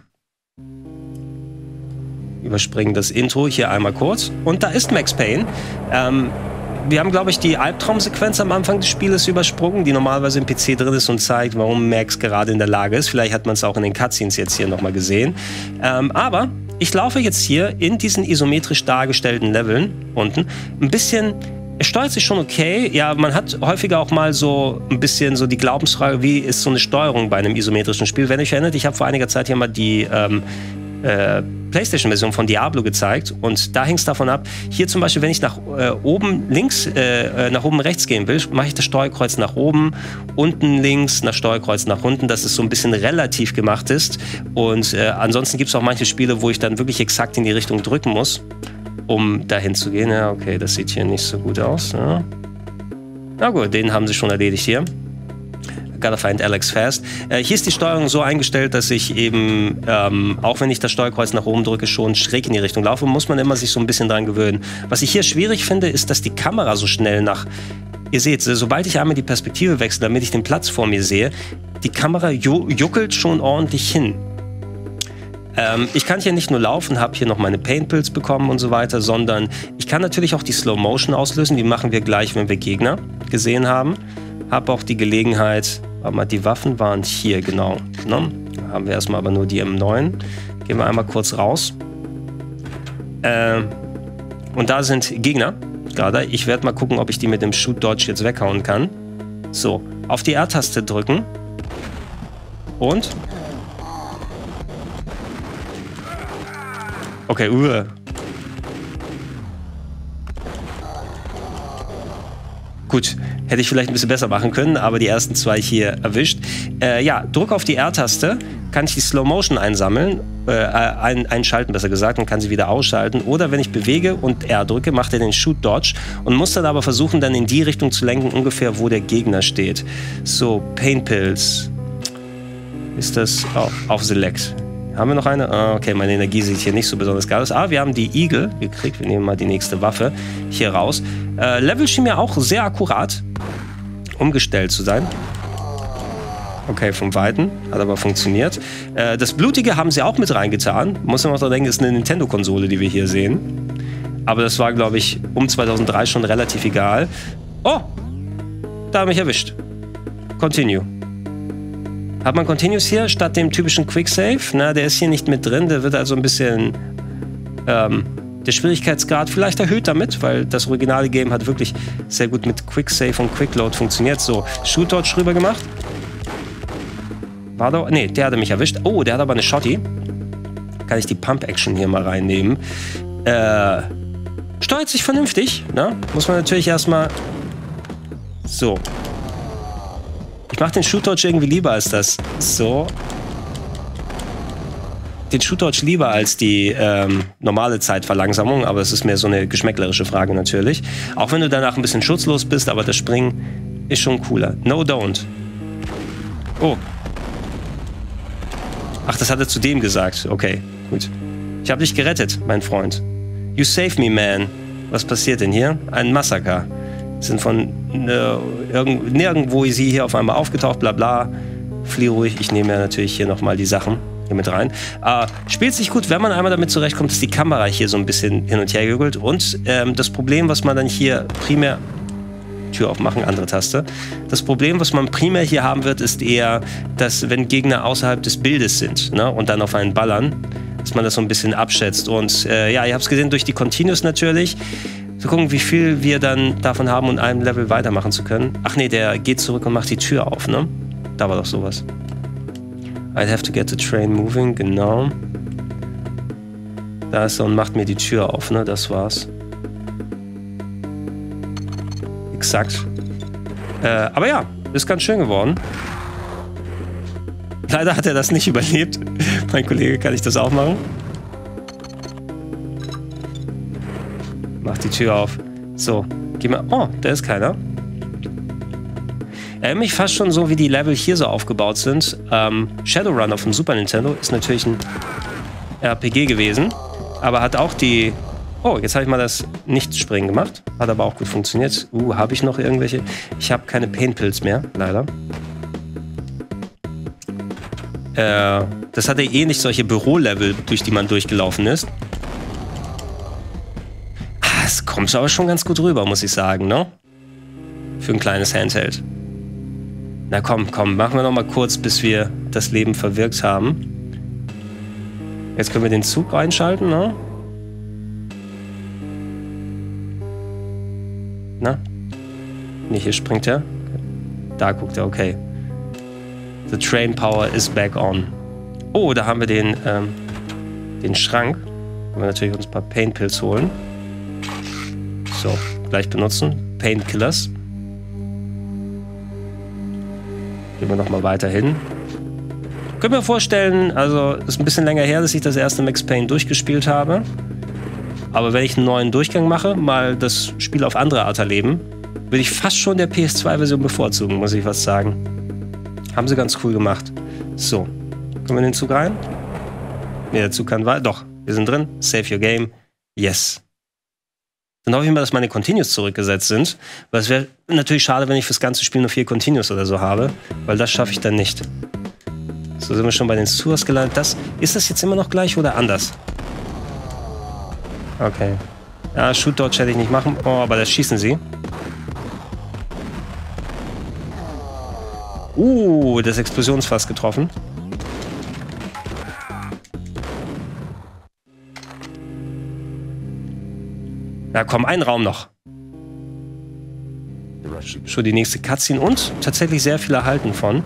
Überspringen das Intro hier einmal kurz. Und da ist Max Payne. Wir haben, glaube ich, die Albtraumsequenz am Anfang des Spieles übersprungen, die normalerweise im PC drin ist und zeigt, warum Max gerade in der Lage ist. Vielleicht hat man es auch in den Cutscenes jetzt hier nochmal gesehen. Aber ich laufe jetzt hier in diesen isometrisch dargestellten Leveln unten. Ein bisschen, es steuert sich schon okay. Ja, man hat häufiger auch mal so ein bisschen so die Glaubensfrage, wie ist so eine Steuerung bei einem isometrischen Spiel. Wenn ihr euch erinnert, ich habe vor einiger Zeit hier mal die PlayStation-Version von Diablo gezeigt und da hängt es davon ab, hier zum Beispiel, wenn ich nach oben links, nach oben rechts gehen will, mache ich das Steuerkreuz nach oben, unten links, das Steuerkreuz nach unten, dass es so ein bisschen relativ gemacht ist und ansonsten gibt es auch manche Spiele, wo ich dann wirklich exakt in die Richtung drücken muss, um dahin zu gehen. Ja, okay, das sieht hier nicht so gut aus. Ja. Na gut, den haben sie schon erledigt hier. Gotta find Alex fast. Hier ist die Steuerung so eingestellt, dass ich eben, auch wenn ich das Steuerkreuz nach oben drücke, schon schräg in die Richtung laufe. Muss man immer sich so ein bisschen dran gewöhnen. Was ich hier schwierig finde, ist, dass die Kamera so schnell nach... Ihr seht, sobald ich einmal die Perspektive wechsle, damit ich den Platz vor mir sehe, die Kamera juckelt schon ordentlich hin. Ich kann hier nicht nur laufen, habe hier noch meine Paintpills bekommen und so weiter, sondern ich kann natürlich auch die Slow Motion auslösen. Die machen wir gleich, wenn wir Gegner gesehen haben. Habe auch die Gelegenheit... Aber die Waffen waren hier, genau. Ne? Haben wir erstmal aber nur die M9. Gehen wir einmal kurz raus. Und da sind Gegner gerade. Ich werde mal gucken, ob ich die mit dem Shoot Dodge jetzt weghauen kann. So, auf die R-Taste drücken. Und? Okay, Gut, hätte ich vielleicht ein bisschen besser machen können, aber die ersten zwei hier erwischt. Ja, drück auf die R-Taste, kann ich die Slow Motion einsammeln, einschalten besser gesagt, und kann sie wieder ausschalten. Oder wenn ich bewege und R drücke, macht er den Shoot Dodge und muss dann aber versuchen, dann in die Richtung zu lenken, ungefähr wo der Gegner steht. So, Pain Pills. Ist das auf Select? Haben wir noch eine? Okay, meine Energie sieht hier nicht so besonders geil aus. Wir haben die Eagle gekriegt. Wir nehmen mal die nächste Waffe hier raus. Level schien mir auch sehr akkurat umgestellt zu sein. Okay, vom Weiten. Hat aber funktioniert. Das Blutige haben sie auch mit reingetan. Muss man auch daran denken, ist eine Nintendo-Konsole, die wir hier sehen. Aber das war, glaube ich, um 2003 schon relativ egal. Oh! Da habe ich mich erwischt. Continue. Hat man Continuous hier statt dem typischen Quicksave? Na, der ist hier nicht mit drin. Der wird also ein bisschen der Schwierigkeitsgrad vielleicht erhöht damit, weil das originale Game hat wirklich sehr gut mit Quicksave und Quickload funktioniert. So, Shoot Dodge rüber gemacht. War da? Ne, der hatte mich erwischt. Oh, der hat aber eine Shotty. Kann ich die Pump-Action hier mal reinnehmen. Steuert sich vernünftig. Ne? Muss man natürlich erstmal... So. Ich mache den Shoot Dodge irgendwie lieber als das. So. Den Shoot Dodge lieber als die normale Zeitverlangsamung, aber es ist mehr so eine geschmäcklerische Frage natürlich. Auch wenn du danach ein bisschen schutzlos bist, aber das Springen ist schon cooler. No, don't. Oh. Ach, das hat er zu dem gesagt. Okay, gut. Ich habe dich gerettet, mein Freund. You saved me, man. Was passiert denn hier? Ein Massaker. Sind von nirgendwo sie hier auf einmal aufgetaucht, bla bla. Flieh ruhig. Ich nehme ja natürlich hier nochmal die Sachen hier mit rein. Spielt sich gut, wenn man einmal damit zurechtkommt, dass die Kamera hier so ein bisschen hin und her jügelt. Und das Problem, was man dann hier primär... Tür aufmachen, andere Taste. Das Problem, was man primär hier haben wird, ist eher, dass wenn Gegner außerhalb des Bildes sind, ne, und dann auf einen ballern, dass man das so ein bisschen abschätzt. Und ja, ihr habt es gesehen, durch die Continues natürlich. Zu gucken, wie viel wir dann davon haben, um einem Level weitermachen zu können. Ach nee, der geht zurück und macht die Tür auf, ne? Da war doch sowas. I'd have to get the train moving, genau. Da ist er und macht mir die Tür auf, ne? Das war's. Exakt. Aber ja, ist ganz schön geworden. Leider hat er das nicht überlebt. Mein Kollege, kann ich das auch machen? Macht die Tür auf. So, geh mal. Oh, da ist keiner. Erinnert mich fast schon so, wie die Level hier so aufgebaut sind. Shadowrun auf dem Super Nintendo ist natürlich ein RPG gewesen, aber hat auch die... Oh, jetzt habe ich mal das Nicht-Springen gemacht. Hat aber auch gut funktioniert. Habe ich noch irgendwelche? Ich habe keine Pain-Pills mehr, leider. Das hatte eh nicht solche Bürolevel, durch die man durchgelaufen ist. Es kommt aber schon ganz gut rüber, muss ich sagen, ne? Für ein kleines Handheld. Na komm, machen wir noch mal kurz, bis wir das Leben verwirkt haben. Jetzt können wir den Zug einschalten, ne? Na? Ne, hier springt er. Da guckt er, okay. The train power is back on. Oh, da haben wir den den Schrank. Können wir natürlich uns ein paar Pain Pills holen. So, gleich benutzen. Painkillers. Gehen wir nochmal weiter hin. Können wir vorstellen, also ist ein bisschen länger her, dass ich das erste Max Payne durchgespielt habe. Aber wenn ich einen neuen Durchgang mache, mal das Spiel auf andere Art erleben, würde ich fast schon der PS2-Version bevorzugen, muss ich was sagen. Haben sie ganz cool gemacht. So, können wir in den Zug rein? Ne, der Zug kann weiter. Doch, wir sind drin. Save your game. Yes. Dann hoffe ich mal, dass meine Continues zurückgesetzt sind. Weil es wäre natürlich schade, wenn ich fürs ganze Spiel nur 4 Continues oder so habe. Weil das schaffe ich dann nicht. So sind wir schon bei den Sewers gelandet. Ist das jetzt immer noch gleich oder anders? Okay. Ja, Shoot Dodge hätte ich nicht machen. Oh, aber da schießen sie. Das Explosionsfass getroffen. Ja, komm, ein Raum noch. Schon die nächste Cutscene und tatsächlich sehr viel erhalten von.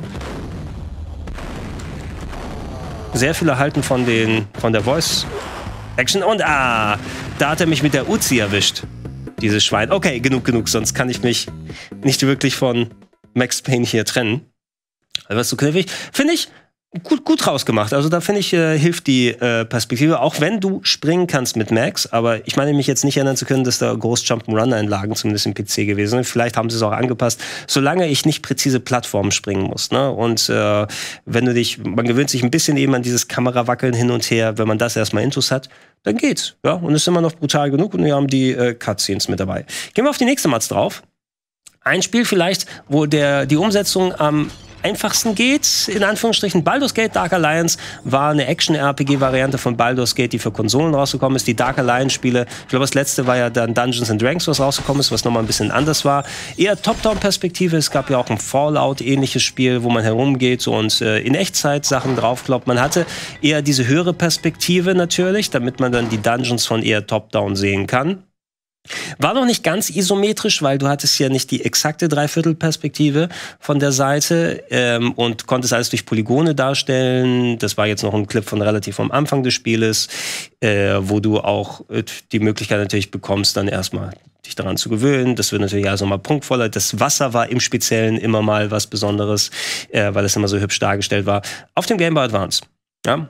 Sehr viel erhalten von der Voice Action. Und da hat er mich mit der Uzi erwischt. Dieses Schwein. Okay, genug, sonst kann ich mich nicht wirklich von Max Payne hier trennen. Also was so knifflig. Finde ich gut rausgemacht. Also da finde ich, hilft die Perspektive, auch wenn du springen kannst mit Max. Aber ich meine mich jetzt nicht erinnern zu können, dass da groß Jump'n'Run-Einlagen zumindest im PC gewesen sind. Vielleicht haben sie es auch angepasst, solange ich nicht präzise Plattformen springen muss. Ne? Und wenn man gewöhnt sich ein bisschen eben an dieses Kamerawackeln hin und her, wenn man das erstmal intus hat, dann geht's. Ja? Und ist immer noch brutal genug und wir haben die Cutscenes mit dabei. Gehen wir auf die nächste Matz drauf. Ein Spiel vielleicht, wo die Umsetzung am einfachsten geht, in Anführungsstrichen. Baldur's Gate Dark Alliance war eine Action-RPG-Variante von Baldur's Gate, die für Konsolen rausgekommen ist. Die Dark Alliance-Spiele, ich glaube, das letzte war ja dann Dungeons & Dragons, was rausgekommen ist, was nochmal ein bisschen anders war. Eher Top-Down-Perspektive. Es gab ja auch ein Fallout-ähnliches Spiel, wo man herumgeht und in Echtzeit Sachen draufkloppt. Man hatte eher diese höhere Perspektive natürlich, damit man dann die Dungeons von eher Top-Down sehen kann. War noch nicht ganz isometrisch, weil du hattest ja nicht die exakte Dreiviertelperspektive von der Seite und konntest alles durch Polygone darstellen. Das war jetzt noch ein Clip von relativ am Anfang des Spieles, wo du auch die Möglichkeit natürlich bekommst, dann erstmal dich daran zu gewöhnen. Das wird natürlich also mal prunkvoller. Das Wasser war im Speziellen immer mal was Besonderes, weil es immer so hübsch dargestellt war. Auf dem Game Boy Advance. Ja.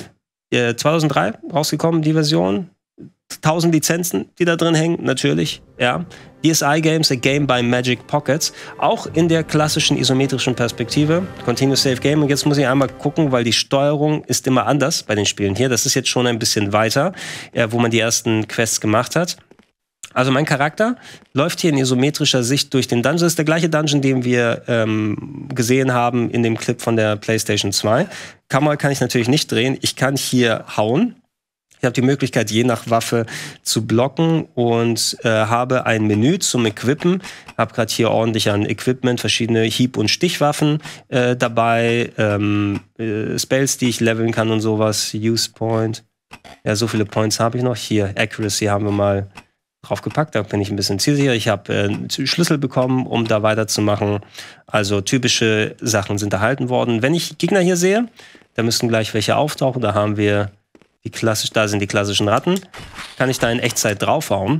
2003 rausgekommen, die Version. 1000 Lizenzen, die da drin hängen, natürlich, ja. DSi Games, a Game by Magic Pockets, auch in der klassischen isometrischen Perspektive, Continuous Save Game. Und jetzt muss ich einmal gucken, weil die Steuerung ist immer anders bei den Spielen hier. Das ist jetzt schon ein bisschen weiter, wo man die ersten Quests gemacht hat. Also mein Charakter läuft hier in isometrischer Sicht durch den Dungeon. Das ist der gleiche Dungeon, den wir gesehen haben in dem Clip von der PlayStation 2. Kamera kann ich natürlich nicht drehen. Ich kann hier hauen. Ich habe die Möglichkeit, je nach Waffe zu blocken und habe ein Menü zum Equippen. Habe gerade hier ordentlich an Equipment, verschiedene Hieb- und Stichwaffen dabei, Spells, die ich leveln kann und sowas. Use Point. Ja, so viele Points habe ich noch. Hier, Accuracy haben wir mal draufgepackt. Da bin ich ein bisschen zielsicher. Ich habe Schlüssel bekommen, um da weiterzumachen. Also typische Sachen sind erhalten worden. Wenn ich Gegner hier sehe, da müssten gleich welche auftauchen. Da haben wir da sind die klassischen Ratten. Kann ich da in Echtzeit draufhauen.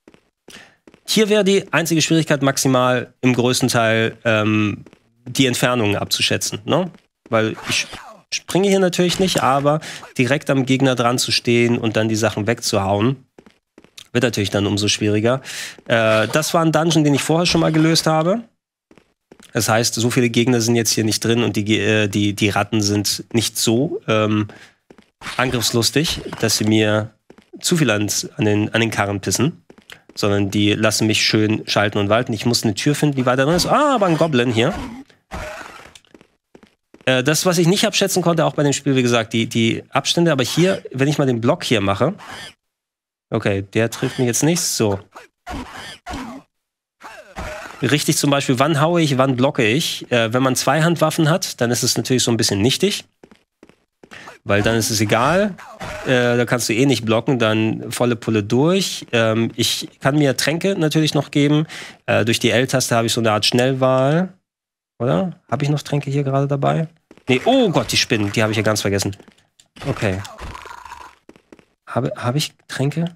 Hier wäre die einzige Schwierigkeit maximal im größten Teil die Entfernungen abzuschätzen. Ne? Weil ich springe hier natürlich nicht, aber direkt am Gegner dran zu stehen und dann die Sachen wegzuhauen, wird natürlich dann umso schwieriger. Das war ein Dungeon, den ich vorher schon mal gelöst habe. Das heißt, so viele Gegner sind jetzt hier nicht drin und die Ratten sind nicht so angriffslustig, dass sie mir zu viel an den Karren pissen, sondern die lassen mich schön schalten und walten. Ich muss eine Tür finden, die weiter drin ist. Aber ein Goblin hier. Das, was ich nicht abschätzen konnte, auch bei dem Spiel, wie gesagt, die Abstände. Aber hier, wenn ich mal den Block hier mache. Okay, der trifft mich jetzt nicht. So. Richtig zum Beispiel, wann haue ich, wann blocke ich. Wenn man Zweihandwaffen hat, dann ist es natürlich so ein bisschen nichtig. Weil dann ist es egal, da kannst du eh nicht blocken, dann volle Pulle durch. Ich kann mir Tränke natürlich noch geben. Durch die L-Taste habe ich so eine Art Schnellwahl. Oder? Habe ich noch Tränke hier gerade dabei? Nee, oh Gott, die Spinnen, die habe ich ja ganz vergessen. Okay. Habe ich Tränke?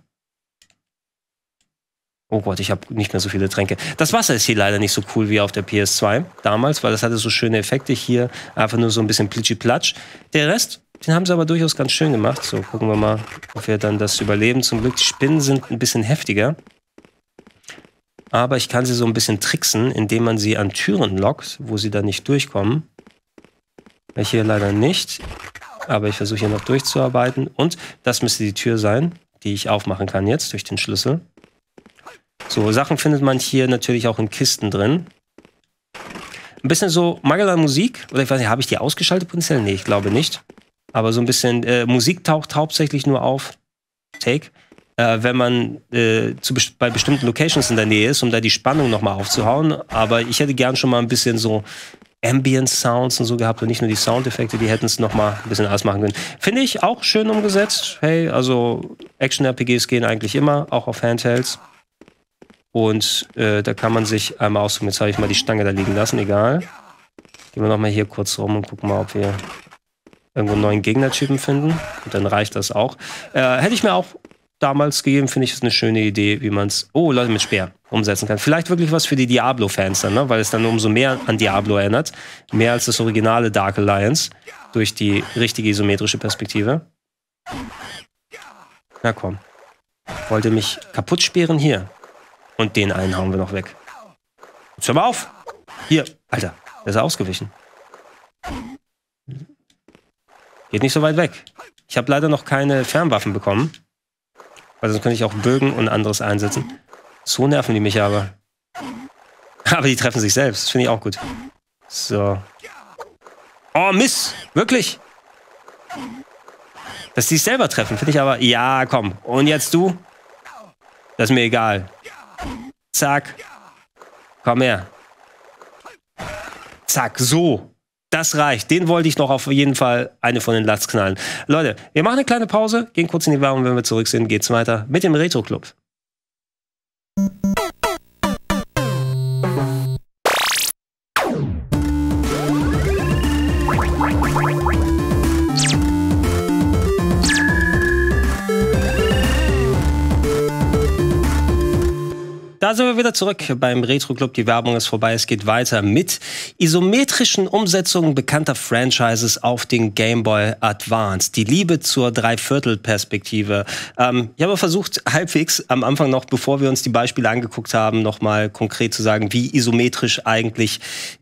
Oh Gott, ich habe nicht mehr so viele Tränke. Das Wasser ist hier leider nicht so cool wie auf der PS2 damals, weil das hatte so schöne Effekte. Hier einfach nur so ein bisschen plitschi-platsch. Der Rest, den haben sie aber durchaus ganz schön gemacht. So, gucken wir mal, ob wir dann das überleben. Zum Glück, die Spinnen sind ein bisschen heftiger. Aber ich kann sie so ein bisschen tricksen, indem man sie an Türen lockt, wo sie dann nicht durchkommen. Hier leider nicht. Aber ich versuche hier noch durchzuarbeiten. Und das müsste die Tür sein, die ich aufmachen kann jetzt durch den Schlüssel. So, Sachen findet man hier natürlich auch in Kisten drin. Ein bisschen so Mangel Musik. Oder ich weiß nicht, habe ich die ausgeschaltet potenziell? Nee, ich glaube nicht. Aber so ein bisschen Musik taucht hauptsächlich nur auf. Wenn man bei bestimmten Locations in der Nähe ist, um da die Spannung nochmal aufzuhauen. Aber ich hätte gern schon mal ein bisschen so Ambient Sounds und so gehabt und nicht nur die Soundeffekte, die hätten es nochmal ein bisschen ausmachen können. Finde ich auch schön umgesetzt. Hey, also Action-RPGs gehen eigentlich immer, auch auf Handhelds. Und da kann man sich einmal aussuchen. Jetzt habe ich mal die Stange da liegen lassen, egal. Gehen wir nochmal hier kurz rum und gucken mal, ob wir irgendwo einen neuen Gegnertypen finden. Und dann reicht das auch. Hätte ich mir auch damals gegeben, finde ich, ist eine schöne Idee, wie man es, Leute mit Speer umsetzen kann. Vielleicht wirklich was für die Diablo-Fans dann, ne? Weil es dann umso mehr an Diablo erinnert. Mehr als das originale Dark Alliance. Durch die richtige isometrische Perspektive. Na komm. Wollt ihr mich kaputt sperren? Hier. Und den einen hauen wir noch weg. Jetzt hör mal auf! Hier, Alter, der ist ausgewichen. Geht nicht so weit weg. Ich habe leider noch keine Fernwaffen bekommen. Weil sonst könnte ich auch Bögen und anderes einsetzen. So nerven die mich aber. Aber die treffen sich selbst. Das finde ich auch gut. So. Oh, Mist! Wirklich? Dass die sich selber treffen, finde ich aber... Ja, komm. Und jetzt du? Das ist mir egal. Zack. Komm her. Zack, so. Das reicht. Den wollte ich noch auf jeden Fall eine von den Latz knallen. Leute, wir machen eine kleine Pause, gehen kurz in die Werbung, wenn wir zurück sind, geht's weiter mit dem Retro Club. Da sind wir wieder zurück beim Retro Club. Die Werbung ist vorbei. Es geht weiter mit isometrischen Umsetzungen bekannter Franchises auf den Game Boy Advance. Die Liebe zur Dreiviertelperspektive. Ich habe versucht, halbwegs am Anfang noch, bevor wir uns die Beispiele angeguckt haben, noch mal konkret zu sagen, wie isometrisch eigentlich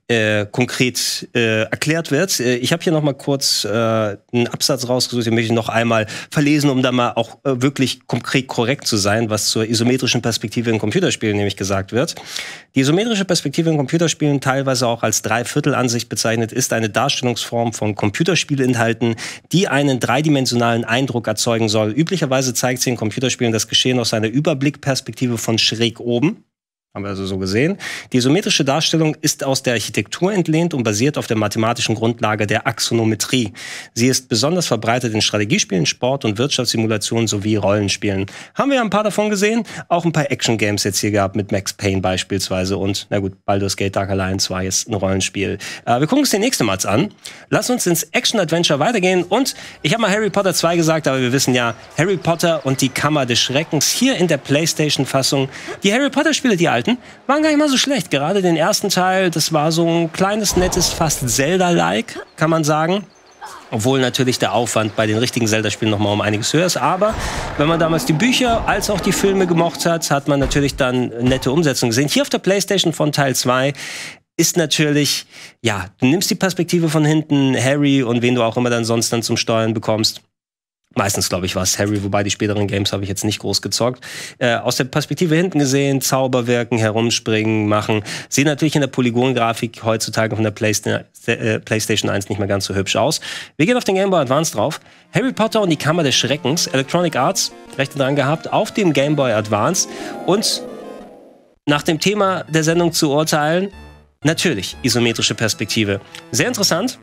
konkret erklärt wird. Ich habe hier noch mal kurz einen Absatz rausgesucht, den möchte ich noch einmal verlesen, um da mal auch wirklich konkret korrekt zu sein, was zur isometrischen Perspektive in Computerspielen nämlich gesagt wird. Die isometrische Perspektive in Computerspielen, teilweise auch als Dreiviertelansicht bezeichnet, ist eine Darstellungsform von Computerspielinhalten, die einen dreidimensionalen Eindruck erzeugen soll. Üblicherweise zeigt sie in Computerspielen das Geschehen aus einer Überblickperspektive von schräg oben. Haben wir also so gesehen. Die isometrische Darstellung ist aus der Architektur entlehnt und basiert auf der mathematischen Grundlage der Axonometrie. Sie ist besonders verbreitet in Strategiespielen, Sport- und Wirtschaftssimulationen sowie Rollenspielen. Haben wir ja ein paar davon gesehen. Auch ein paar Action-Games jetzt hier gehabt, mit Max Payne beispielsweise. Und, na gut, Baldur's Gate Dark Alliance war jetzt ein Rollenspiel. Wir gucken uns den nächsten Mal an. Lass uns ins Action-Adventure weitergehen. Und ich habe mal Harry Potter 2 gesagt, aber wir wissen ja, Harry Potter und die Kammer des Schreckens hier in der PlayStation-Fassung. Die Harry Potter-Spiele, die alten, waren gar nicht mal so schlecht. Gerade den ersten Teil, das war so ein kleines, nettes, fast Zelda-like, kann man sagen. Obwohl natürlich der Aufwand bei den richtigen Zelda-Spielen noch mal um einiges höher ist. Aber wenn man damals die Bücher als auch die Filme gemocht hat, hat man natürlich dann nette Umsetzungen gesehen. Hier auf der PlayStation von Teil 2 ist natürlich, ja, du nimmst die Perspektive von hinten, Harry und wen du auch immer dann sonst dann zum Steuern bekommst. Meistens, glaube ich, war es Harry, wobei die späteren Games habe ich jetzt nicht groß gezockt. Aus der Perspektive hinten gesehen, Zauber wirken, herumspringen, machen. Sehen natürlich in der Polygongrafik heutzutage von der PlayStation 1 nicht mehr ganz so hübsch aus. Wir gehen auf den Game Boy Advance drauf. Harry Potter und die Kammer des Schreckens, Electronic Arts, Rechte dran gehabt, auf dem Game Boy Advance. Und nach dem Thema der Sendung zu urteilen, natürlich isometrische Perspektive. Sehr interessant.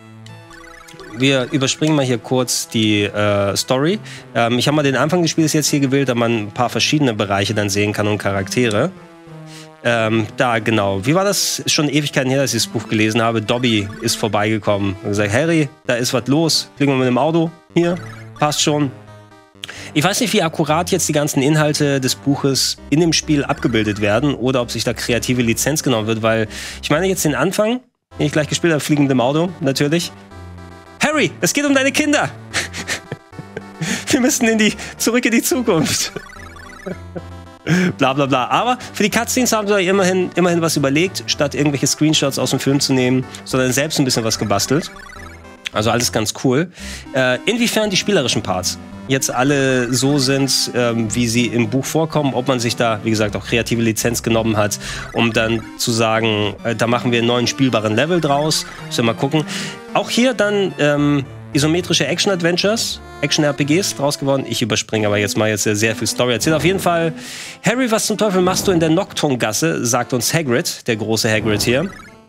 Wir überspringen mal hier kurz die Story. Ich habe mal den Anfang des Spiels jetzt hier gewählt, da man ein paar verschiedene Bereiche dann sehen kann und Charaktere. Da, genau. Wie war das? Ist schon Ewigkeiten her, dass ich das Buch gelesen habe. Dobby ist vorbeigekommen und gesagt, Harry, da ist was los. Fliegen wir mit dem Auto. Hier, passt schon. Ich weiß nicht, wie akkurat jetzt die ganzen Inhalte des Buches in dem Spiel abgebildet werden oder ob sich da kreative Lizenz genommen wird, weil ich meine jetzt den Anfang, den ich gleich gespielt habe, fliegendem Auto, natürlich. Harry, es geht um deine Kinder! Wir müssen zurück in die Zukunft. Bla bla bla. Aber für die Cutscenes haben sie immerhin was überlegt, statt irgendwelche Screenshots aus dem Film zu nehmen, sondern selbst ein bisschen was gebastelt. Also alles ganz cool. Inwiefern die spielerischen Parts jetzt alle so sind, wie sie im Buch vorkommen, ob man sich da, wie gesagt, auch kreative Lizenz genommen hat, um dann zu sagen, da machen wir einen neuen spielbaren Level draus. Müssen wir mal gucken. Auch hier dann isometrische Action-Adventures, Action-RPGs draus geworden. Ich überspringe aber jetzt sehr viel Story erzählt. Auf jeden Fall, Harry, was zum Teufel machst du in der Nocturne-Gasse, sagt uns Hagrid, der große Hagrid hier.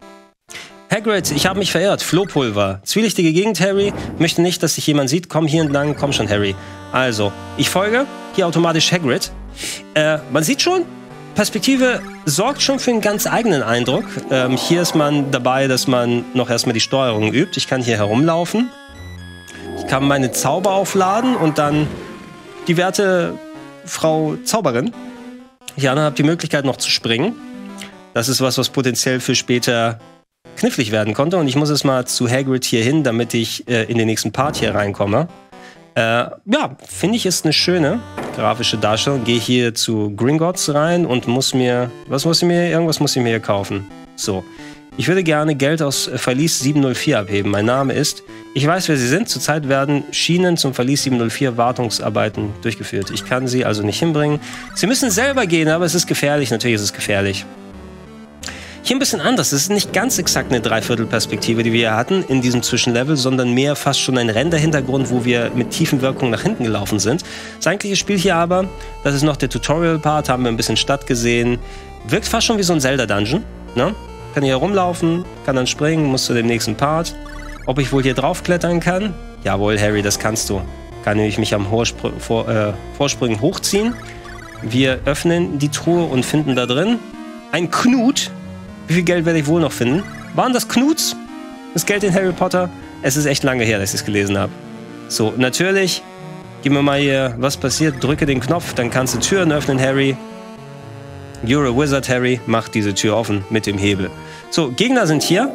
Hagrid, ich habe mich verirrt. Flohpulver. Zwielichtige Gegend, Harry. Möchte nicht, dass sich jemand sieht. Komm hier entlang. Komm schon, Harry. Also, ich folge. Hier automatisch Hagrid. Man sieht schon, Perspektive sorgt schon für einen ganz eigenen Eindruck. Hier ist man dabei, dass man noch erstmal die Steuerung übt. Ich kann hier herumlaufen. Ich kann meine Zauber aufladen und dann die werte Frau Zauberin. Hier habe die Möglichkeit noch zu springen. Das ist was potenziell für später knifflig werden konnte. Und ich muss jetzt mal zu Hagrid hier hin, damit ich in den nächsten Part hier reinkomme. Ja, finde ich, ist eine schöne grafische Darstellung. Gehe hier zu Gringotts rein und irgendwas muss ich mir hier kaufen. So. Ich würde gerne Geld aus Verlies 704 abheben. Mein Name ist... Ich weiß, wer Sie sind. Zurzeit werden Schienen zum Verlies 704 Wartungsarbeiten durchgeführt. Ich kann Sie also nicht hinbringen. Sie müssen selber gehen, aber es ist gefährlich. Natürlich ist es gefährlich. Hier ein bisschen anders. Es ist nicht ganz exakt eine Dreiviertelperspektive, die wir hier hatten in diesem Zwischenlevel, sondern mehr fast schon ein Renderhintergrund, wo wir mit tiefen Wirkungen nach hinten gelaufen sind. Das eigentliche Spiel hier aber, das ist noch der Tutorial-Part, haben wir ein bisschen Stadt gesehen. Wirkt fast schon wie so ein Zelda-Dungeon, ne? Kann hier rumlaufen, kann dann springen, muss zu dem nächsten Part. Ob ich wohl hier draufklettern kann? Jawohl, Harry, das kannst du. Kann nämlich mich am Vorsprüngen hochziehen. Wir öffnen die Truhe und finden da drin ein Knut. Wie viel Geld werde ich wohl noch finden? Waren das Knuts? Das Geld in Harry Potter? Es ist echt lange her, dass ich es gelesen habe. So, natürlich. Gib mir mal hier, was passiert? Drücke den Knopf, dann kannst du Türen öffnen, Harry. You're a Wizard, Harry. Mach diese Tür offen mit dem Hebel. So, Gegner sind hier.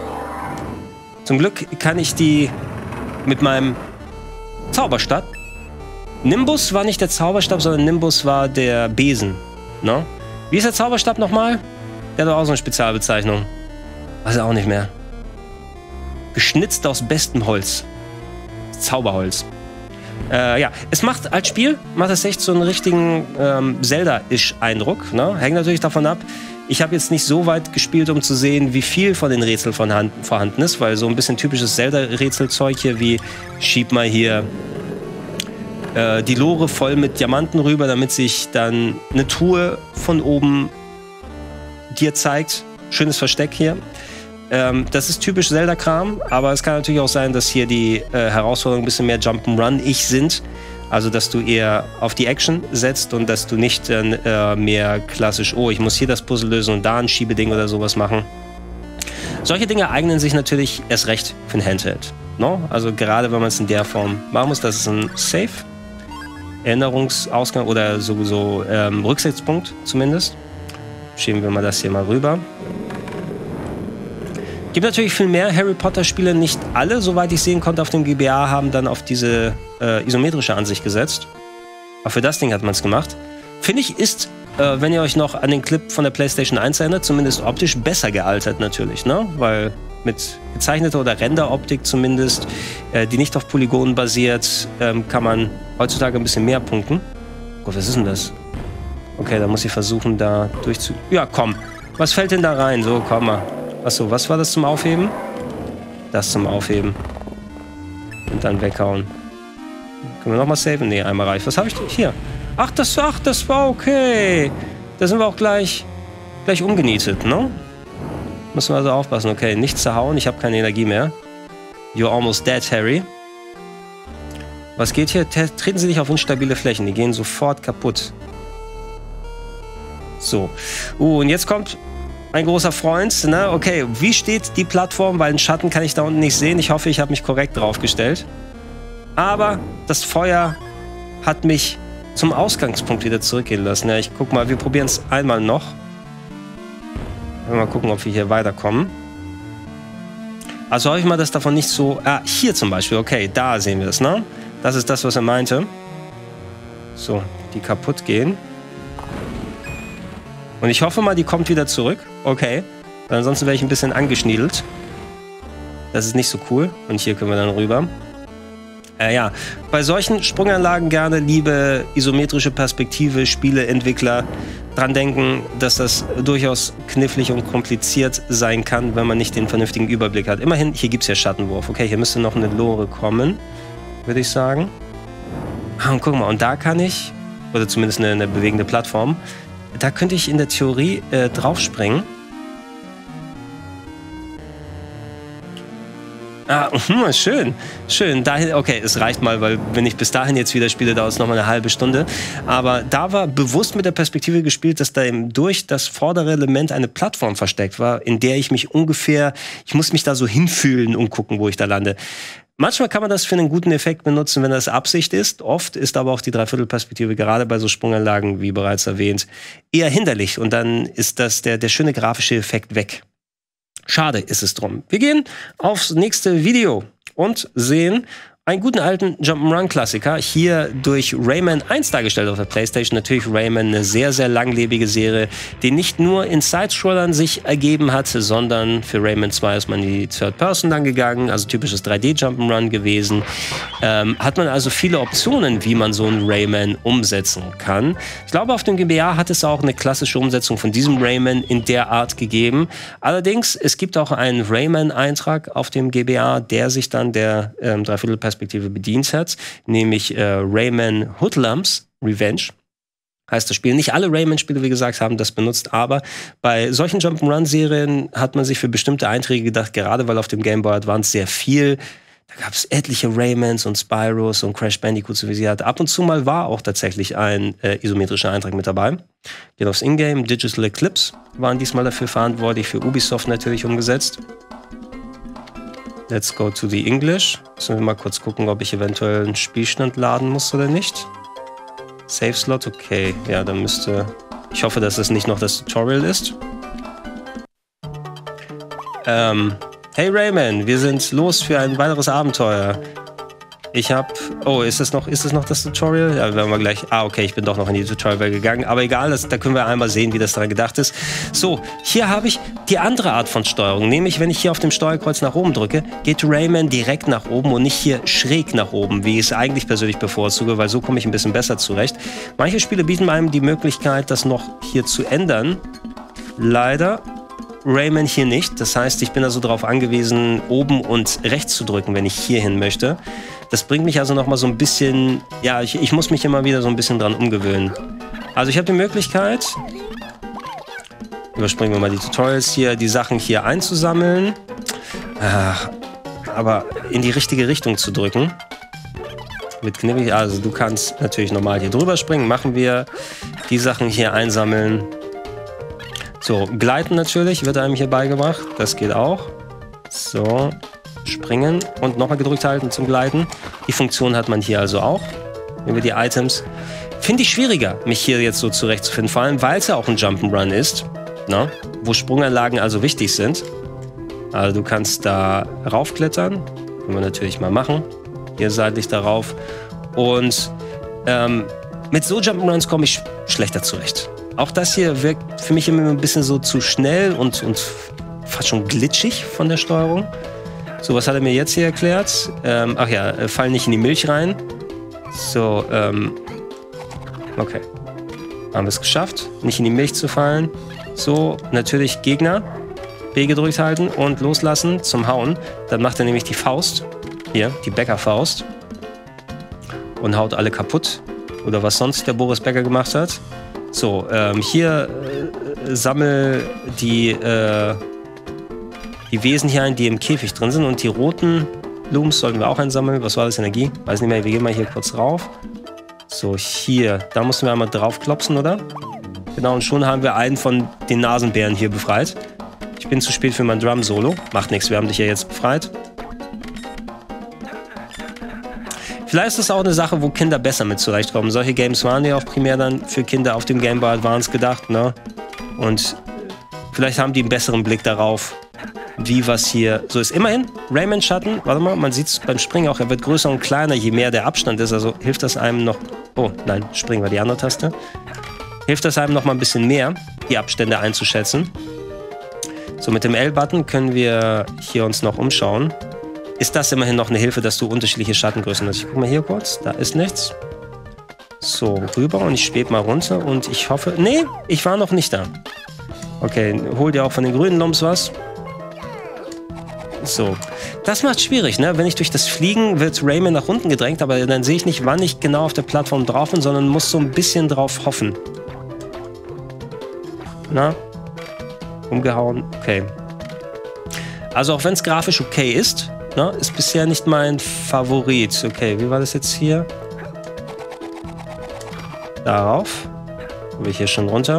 Zum Glück kann ich die mit meinem Zauberstab. Nimbus war nicht der Zauberstab, sondern Nimbus war der Besen. No? Wie ist der Zauberstab nochmal? Der hat doch auch so eine Spezialbezeichnung. Weiß er auch nicht mehr. Geschnitzt aus bestem Holz. Zauberholz. Ja, es macht als Spiel, echt so einen richtigen Zelda-ish-Eindruck. Ne? Hängt natürlich davon ab. Ich habe jetzt nicht so weit gespielt, um zu sehen, wie viel von den Rätseln vorhanden ist, weil so ein bisschen typisches Zelda-Rätselzeug hier wie schieb mal hier die Lore voll mit Diamanten rüber, damit sich dann eine Truhe von oben dir zeigt. Schönes Versteck hier. Das ist typisch Zelda-Kram, aber es kann natürlich auch sein, dass hier die Herausforderungen ein bisschen mehr Jump'n'Run-ich sind. Also, dass du eher auf die Action setzt und dass du nicht mehr klassisch, oh, ich muss hier das Puzzle lösen und da ein Schiebeding oder sowas machen. Solche Dinge eignen sich natürlich erst recht für ein Handheld. No? Also gerade wenn man es in der Form machen muss, das ist ein Save, Erinnerungsausgang oder sowieso Rücksichtspunkt zumindest. Schieben wir mal das hier mal rüber. Gibt natürlich viel mehr Harry Potter Spiele, nicht alle, soweit ich sehen konnte, auf dem GBA haben dann auf diese isometrische Ansicht gesetzt. Aber für das Ding hat man es gemacht. Finde ich, ist, wenn ihr euch noch an den Clip von der PlayStation 1 erinnert, zumindest optisch besser gealtert natürlich, ne? Weil mit gezeichneter oder Renderoptik zumindest, die nicht auf Polygonen basiert, kann man heutzutage ein bisschen mehr punkten. Gott, was ist denn das? Okay, da muss ich versuchen, da durchzu... Ja, komm. Was fällt denn da rein? So, komm mal. Achso, was war das zum Aufheben? Das zum Aufheben. Und dann weghauen. Können wir nochmal saven? Ne, einmal reicht. Was habe ich denn hier? Ach, das war okay. Da sind wir auch gleich umgenietet, ne? Müssen wir also aufpassen. Okay, nicht zerhauen. Ich habe keine Energie mehr. You're almost dead, Harry. Was geht hier? Treten Sie nicht auf instabile Flächen. Die gehen sofort kaputt. So. Und jetzt kommt... ein großer Freund, ne? Okay, wie steht die Plattform? Weil einen Schatten kann ich da unten nicht sehen. Ich hoffe, ich habe mich korrekt draufgestellt. Aber das Feuer hat mich zum Ausgangspunkt wieder zurückgehen lassen. Ja, ich guck mal, wir probieren es einmal noch. Mal gucken, ob wir hier weiterkommen. Also hoffe ich mal, dass davon nicht so... Ah, hier zum Beispiel, okay, da sehen wir es, ne? Das ist das, was er meinte. So, die kaputt gehen. Und ich hoffe mal, die kommt wieder zurück. Okay, weil ansonsten wäre ich ein bisschen angeschniedelt. Das ist nicht so cool. Und hier können wir dann rüber. Ja, bei solchen Sprunganlagen gerne, liebe isometrische Perspektive, Spieleentwickler, dran denken, dass das durchaus knifflig und kompliziert sein kann, wenn man nicht den vernünftigen Überblick hat. Immerhin, hier gibt es ja Schattenwurf. Okay, hier müsste noch eine Lore kommen, würde ich sagen. Und guck mal, und da kann ich, oder zumindest eine bewegende Plattform, da könnte ich in der Theorie draufspringen. Ah, schön. Schön. Dahin, okay, es reicht mal, weil wenn ich bis dahin jetzt wieder spiele, dauert es nochmal eine halbe Stunde. Aber da war bewusst mit der Perspektive gespielt, dass da eben durch das vordere Element eine Plattform versteckt war, in der ich mich ungefähr, ich muss mich da so hinfühlen und gucken, wo ich da lande. Manchmal kann man das für einen guten Effekt benutzen, wenn das Absicht ist. Oft ist aber auch die Dreiviertelperspektive, gerade bei so Sprunganlagen, wie bereits erwähnt, eher hinderlich. Und dann ist das der schöne grafische Effekt weg. Schade ist es drum. Wir gehen aufs nächste Video und sehen einen guten alten Jump'n'Run-Klassiker, hier durch Rayman 1 dargestellt auf der Playstation. Natürlich Rayman, eine sehr, sehr langlebige Serie, die nicht nur in Side-Scrollern sich ergeben hat, sondern für Rayman 2 ist man in die Third Person dann gegangen, also typisches 3D-Jump'n'Run gewesen. Hat man also viele Optionen, wie man so einen Rayman umsetzen kann. Ich glaube, auf dem GBA hat es auch eine klassische Umsetzung von diesem Rayman in der Art gegeben. Allerdings, es gibt auch einen Rayman-Eintrag auf dem GBA, der sich dann der Dreiviertelperspektive bedient hat, nämlich Rayman Hoodlums Revenge. Heißt das Spiel. Nicht alle Rayman-Spiele, wie gesagt, haben das benutzt, aber bei solchen Jump'n'Run-Serien hat man sich für bestimmte Einträge gedacht, gerade weil auf dem Game Boy Advance sehr viel, da gab es etliche Raymans und Spyros und Crash Bandicoot, so wie sie hat. Ab und zu mal war auch tatsächlich ein isometrischer Eintrag mit dabei. Geht aufs Ingame, Digital Eclipse waren diesmal dafür verantwortlich, für Ubisoft natürlich umgesetzt. Let's go to the English. Müssen wir mal kurz gucken, ob ich eventuell einen Spielstand laden muss oder nicht. Save Slot, okay. Ja, dann müsste... Ich hoffe, dass es nicht noch das Tutorial ist. Hey Rayman, wir sind los für ein weiteres Abenteuer. Ich hab... Oh, ist das noch das Tutorial? Ja, werden wir gleich... Ah, okay, ich bin doch noch in die Tutorial gegangen. Aber egal, da können wir einmal sehen, wie das daran gedacht ist. So, hier habe ich die andere Art von Steuerung. Nämlich, wenn ich hier auf dem Steuerkreuz nach oben drücke, geht Rayman direkt nach oben und nicht hier schräg nach oben, wie ich es eigentlich persönlich bevorzuge, weil so komme ich ein bisschen besser zurecht. Manche Spiele bieten einem die Möglichkeit, das noch hier zu ändern. Leider Rayman hier nicht. Das heißt, ich bin also darauf angewiesen, oben und rechts zu drücken, wenn ich hier hin möchte. Das bringt mich also noch mal so ein bisschen... Ja, ich muss mich immer wieder so ein bisschen dran umgewöhnen. Also ich habe die Möglichkeit... Überspringen wir mal die Tutorials hier, die Sachen hier einzusammeln. Aber in die richtige Richtung zu drücken. Mit knifflig, also du kannst natürlich normal hier drüber springen. Machen wir die Sachen hier einsammeln. So, gleiten natürlich wird einem hier beigebracht. Das geht auch. So, springen und nochmal gedrückt halten zum Gleiten. Die Funktion hat man hier also auch. Nehmen wir die Items. Finde ich schwieriger, mich hier jetzt so zurechtzufinden. Vor allem, weil es ja auch ein Jump'n'Run ist. Na, wo Sprunganlagen also wichtig sind. Also du kannst da raufklettern. Können wir natürlich mal machen. Hier seitlich darauf. Und mit so Jump'n'Runs komme ich schlechter zurecht. Auch das hier wirkt für mich immer ein bisschen so zu schnell und fast schon glitschig von der Steuerung. So, was hat er mir jetzt hier erklärt? Ach ja, fall nicht in die Milch rein. So, okay. Haben wir es geschafft, nicht in die Milch zu fallen. So, natürlich Gegner. B gedrückt halten und loslassen zum Hauen. Dann macht er nämlich die Faust. Hier, die Bäckerfaust. Und haut alle kaputt. Oder was sonst der Boris Becker gemacht hat. So, hier sammel die Wesen hier ein, die im Käfig drin sind. Und die roten Looms sollten wir auch einsammeln. Was war das? Energie? Weiß nicht mehr. Wir gehen mal hier kurz rauf. So, hier. Da mussten wir einmal drauf klopsen, oder? Genau, und schon haben wir einen von den Nasenbären hier befreit. Ich bin zu spät für mein Drum-Solo. Macht nichts, wir haben dich ja jetzt befreit. Vielleicht ist das auch eine Sache, wo Kinder besser mit zurechtkommen. Solche Games waren ja auch primär dann für Kinder auf dem Game Boy Advance gedacht, ne? Und vielleicht haben die einen besseren Blick darauf, wie was hier so ist. Immerhin, Rayman Schatten, warte mal, man sieht es beim Springen auch, er wird größer und kleiner, je mehr der Abstand ist. Also hilft das einem noch... Oh, nein, springen wir die andere Taste. Hilft das einem noch mal ein bisschen mehr, die Abstände einzuschätzen. So, mit dem L-Button können wir hier uns noch umschauen. Ist das immerhin noch eine Hilfe, dass du unterschiedliche Schattengrößen hast? Ich guck mal hier kurz, da ist nichts. So, rüber und ich schwebe mal runter und ich hoffe... Nee, ich war noch nicht da. Okay, hol dir auch von den grünen Lumps was. So, das macht schwierig, ne? Wenn ich durch das Fliegen wird Rayman nach unten gedrängt, aber dann sehe ich nicht, wann ich genau auf der Plattform drauf bin, sondern muss so ein bisschen drauf hoffen. Na? Umgehauen, okay. Also auch wenn es grafisch okay ist, ne, ist bisher nicht mein Favorit. Okay, wie war das jetzt hier? Darauf. Komme ich hier schon runter.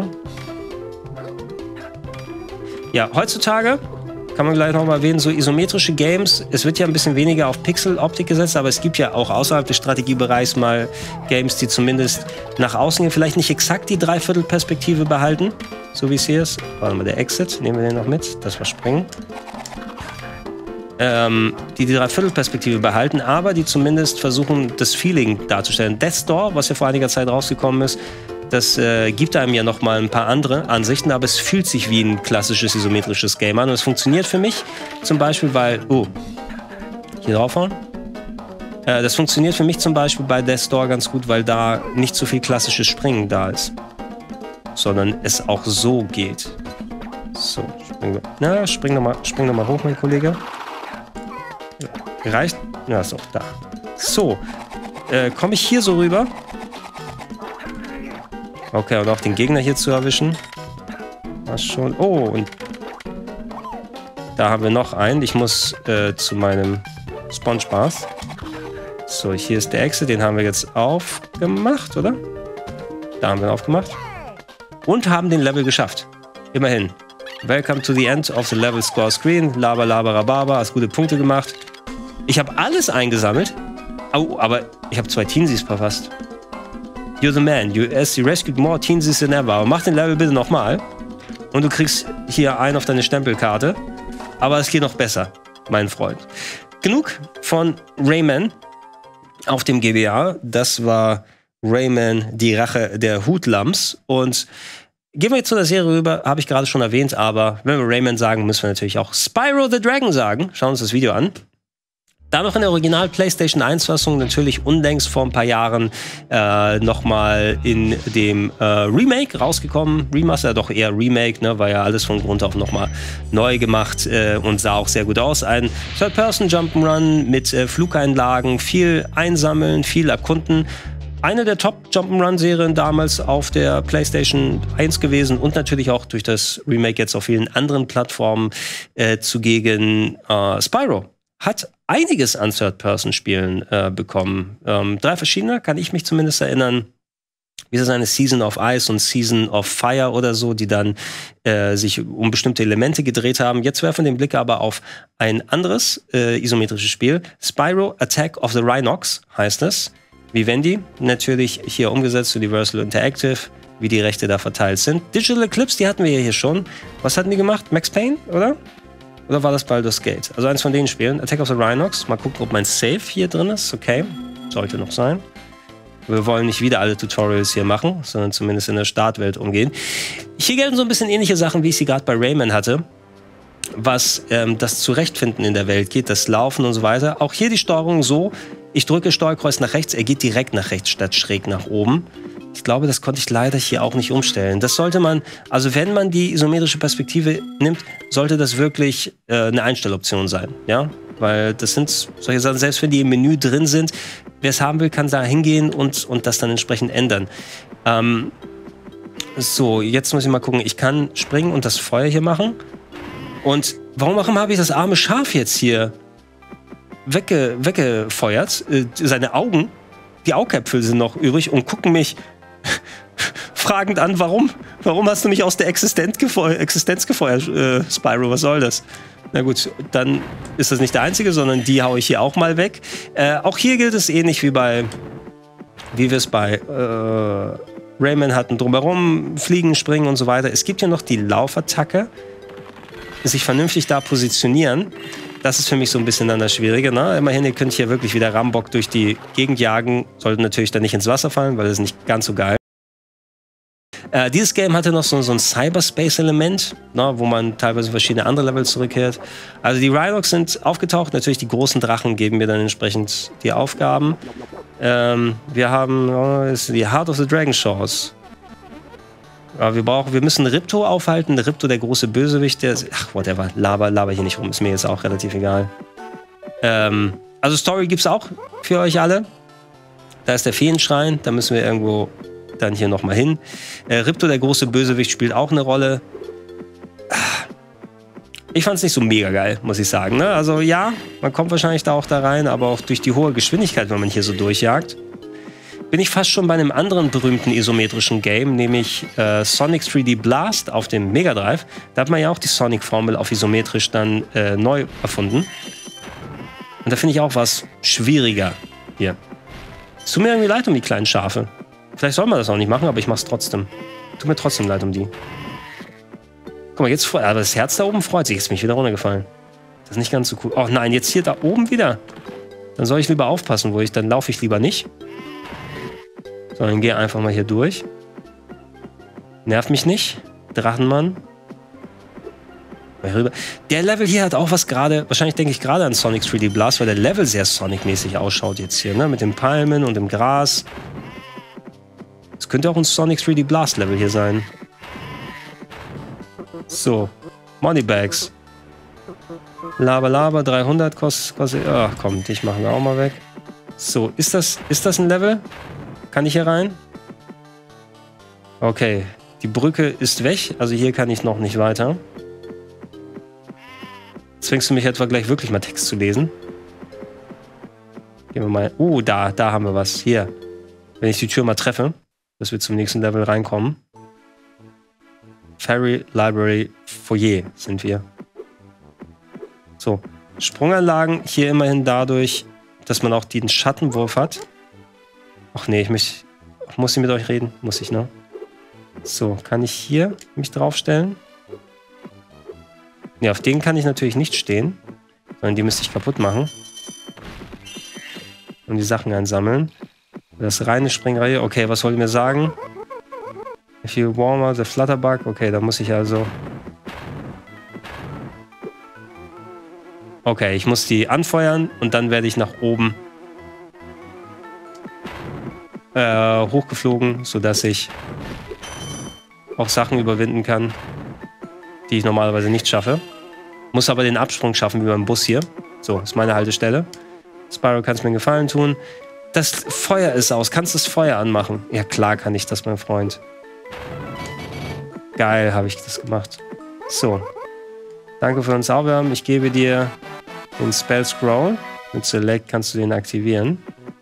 Ja, heutzutage kann man gleich noch mal erwähnen, so isometrische Games, es wird ja ein bisschen weniger auf Pixel-Optik gesetzt, aber es gibt ja auch außerhalb des Strategiebereichs mal Games, die zumindest nach außen hin vielleicht nicht exakt die Dreiviertelperspektive behalten, so wie es hier ist. Warte mal, der Exit, nehmen wir den noch mit, das war Springen. Die Dreiviertelperspektive behalten, aber die zumindest versuchen, das Feeling darzustellen. Death's Door, was ja vor einiger Zeit rausgekommen ist, das gibt einem ja noch mal ein paar andere Ansichten, aber es fühlt sich wie ein klassisches isometrisches Game an. Und es funktioniert für mich zum Beispiel, weil... Oh, hier draufhauen. Das funktioniert für mich zum Beispiel bei Death's Door ganz gut, weil da nicht so viel klassisches Springen da ist. Sondern es auch so geht. So, spring noch mal hoch, mein Kollege. Reicht? Ja, ist auch da. So, komme ich hier so rüber? Okay, und auch den Gegner hier zu erwischen. Was schon. Oh, und da haben wir noch einen. Ich muss zu meinem Spongebath. So, hier ist der Exit. Den haben wir jetzt aufgemacht, oder? Da haben wir ihn aufgemacht. Und haben den Level geschafft. Immerhin. Welcome to the end of the level score screen. Laber, laber, rababa. Hast gute Punkte gemacht. Ich habe alles eingesammelt. Oh, aber ich habe 2 Teensies verpasst. You're the man. You rescued more Teensies than ever. Aber mach den Level bitte nochmal. Und du kriegst hier einen auf deine Stempelkarte. Aber es geht noch besser, mein Freund. Genug von Rayman auf dem GBA. Das war Rayman, die Rache der Hoodlums. Und gehen wir jetzt zu der Serie rüber. Habe ich gerade schon erwähnt. Aber wenn wir Rayman sagen, müssen wir natürlich auch Spyro the Dragon sagen. Schauen wir uns das Video an. Da noch in der Original PlayStation 1-Fassung, natürlich unlängst vor ein paar Jahren nochmal in dem Remake rausgekommen. Remaster, doch eher Remake, ne, war ja alles von Grund auf nochmal neu gemacht und sah auch sehr gut aus. Ein Third-Person-Jump'n'Run mit Flugeinlagen, viel einsammeln, viel erkunden. Eine der Top-Jump'n'Run-Serien damals auf der PlayStation 1 gewesen und natürlich auch durch das Remake jetzt auf vielen anderen Plattformen zugegen. Spyro hat einiges an Third-Person-Spielen bekommen. 3 verschiedene, kann ich mich zumindest erinnern. Wie ist das, eine Season of Ice und Season of Fire oder so, die dann sich um bestimmte Elemente gedreht haben. Jetzt werfen wir den Blick aber auf ein anderes isometrisches Spiel. Spyro Attack of the Rhinox heißt es. Vivendi, natürlich hier umgesetzt, Universal Interactive, wie die Rechte da verteilt sind. Digital Eclipse, die hatten wir hier schon. Was hatten die gemacht? Max Payne, oder? Oder war das Baldur's Gate? Also eins von den Spielen. Attack of the Rhinox. Mal gucken, ob mein Save hier drin ist. Okay, sollte noch sein. Wir wollen nicht wieder alle Tutorials hier machen, sondern zumindest in der Startwelt umgehen. Hier gelten so ein bisschen ähnliche Sachen, wie ich sie gerade bei Rayman hatte. Was das Zurechtfinden in der Welt geht, das Laufen und so weiter. Auch hier die Steuerung so, ich drücke Steuerkreuz nach rechts, er geht direkt nach rechts statt schräg nach oben. Ich glaube, das konnte ich leider hier auch nicht umstellen. Das sollte man, also wenn man die isometrische Perspektive nimmt, sollte das wirklich eine Einstelloption sein, ja? Weil das sind solche Sachen, selbst wenn die im Menü drin sind, wer es haben will, kann da hingehen und das dann entsprechend ändern. So, jetzt muss ich mal gucken. Ich kann springen und das Feuer hier machen. Und warum habe ich das arme Schaf jetzt hier weggefeuert? Seine Augen, die Augäpfel sind noch übrig und gucken mich fragend an, warum hast du mich aus der Existenz gefeuert, Spyro, was soll das? Na gut, dann ist das nicht der einzige, sondern die haue ich hier auch mal weg. Auch hier gilt es ähnlich wie wir es bei Rayman hatten, drumherum fliegen, springen und so weiter. Es gibt ja noch die Laufattacke, sich vernünftig da positionieren. Das ist für mich so ein bisschen dann das Schwierige. Ne? Immerhin, ihr könnt hier wirklich wieder Rambock durch die Gegend jagen. Sollte natürlich dann nicht ins Wasser fallen, weil das ist nicht ganz so geil. Dieses Game hatte noch so ein Cyberspace-Element, ne, wo man teilweise verschiedene andere Level zurückkehrt. Also die Rhynocs sind aufgetaucht. Natürlich die großen Drachen geben mir dann entsprechend die Aufgaben. Wir haben die Heart of the Dragon Shores. Ja, wir müssen Ripto aufhalten. Ripto, der große Bösewicht, ach, whatever, laber hier nicht rum. Ist mir jetzt auch relativ egal. Also Story gibt's auch für euch alle. Da ist der Feenschrein. Da müssen wir irgendwo dann hier nochmal hin. Ripto, der große Bösewicht, spielt auch eine Rolle. Ich fand es nicht so mega geil, muss ich sagen. Ne? Also ja, man kommt wahrscheinlich da auch da rein, aber auch durch die hohe Geschwindigkeit, wenn man hier so durchjagt, bin ich fast schon bei einem anderen berühmten isometrischen Game, nämlich Sonic 3D Blast auf dem Mega Drive. Da hat man ja auch die Sonic-Formel auf isometrisch dann neu erfunden. Und da finde ich auch was schwieriger hier. Es tut mir irgendwie leid um die kleinen Schafe. Vielleicht soll man das auch nicht machen, aber ich mache es trotzdem. Tut mir trotzdem leid um die. Guck mal, jetzt aber das Herz da oben freut sich. Jetzt bin ich wieder runtergefallen. Das ist nicht ganz so cool. Oh nein, jetzt hier da oben wieder. Dann soll ich lieber aufpassen, dann laufe ich lieber nicht. Sondern gehe einfach mal hier durch. Nervt mich nicht. Drachenmann. Der Level hier hat auch was gerade. Wahrscheinlich denke ich gerade an Sonic 3D Blast, weil der Level sehr Sonic-mäßig ausschaut jetzt hier, ne? Mit den Palmen und dem Gras. Es könnte auch ein Sonic 3D Blast Level hier sein. So, Moneybags. Laber, 300 kostet. Ach komm, dich machen wir auch mal weg. So, ist das ein Level? Kann ich hier rein? Okay, die Brücke ist weg. Also hier kann ich noch nicht weiter. Zwingst du mich etwa gleich wirklich mal Text zu lesen? Gehen wir mal. Da haben wir was. Hier. Wenn ich die Tür mal treffe, dass wir zum nächsten Level reinkommen. Ferry Library Foyer sind wir. So, Sprunganlagen hier immerhin dadurch, dass man auch den Schattenwurf hat. Ach nee, muss ich mit euch reden? Muss ich, ne? So, kann ich hier mich draufstellen? Ne, auf den kann ich natürlich nicht stehen, sondern die müsste ich kaputt machen. Und die Sachen einsammeln. Das reine Springreihe. Okay, was wollt ihr mir sagen? If you warmer the Flutterbug. Okay, da muss ich also... Okay, ich muss die anfeuern und dann werde ich nach oben hochgeflogen, sodass ich auch Sachen überwinden kann, die ich normalerweise nicht schaffe. Muss aber den Absprung schaffen, wie beim Bus hier. So, ist meine Haltestelle. Spyro, kannst mir einen Gefallen tun. Das Feuer ist aus. Kannst du das Feuer anmachen? Ja, klar kann ich das, mein Freund. Geil, habe ich das gemacht. So. Danke für den Zauberwürm. Ich gebe dir den Spell Scroll. Mit Select kannst du den aktivieren.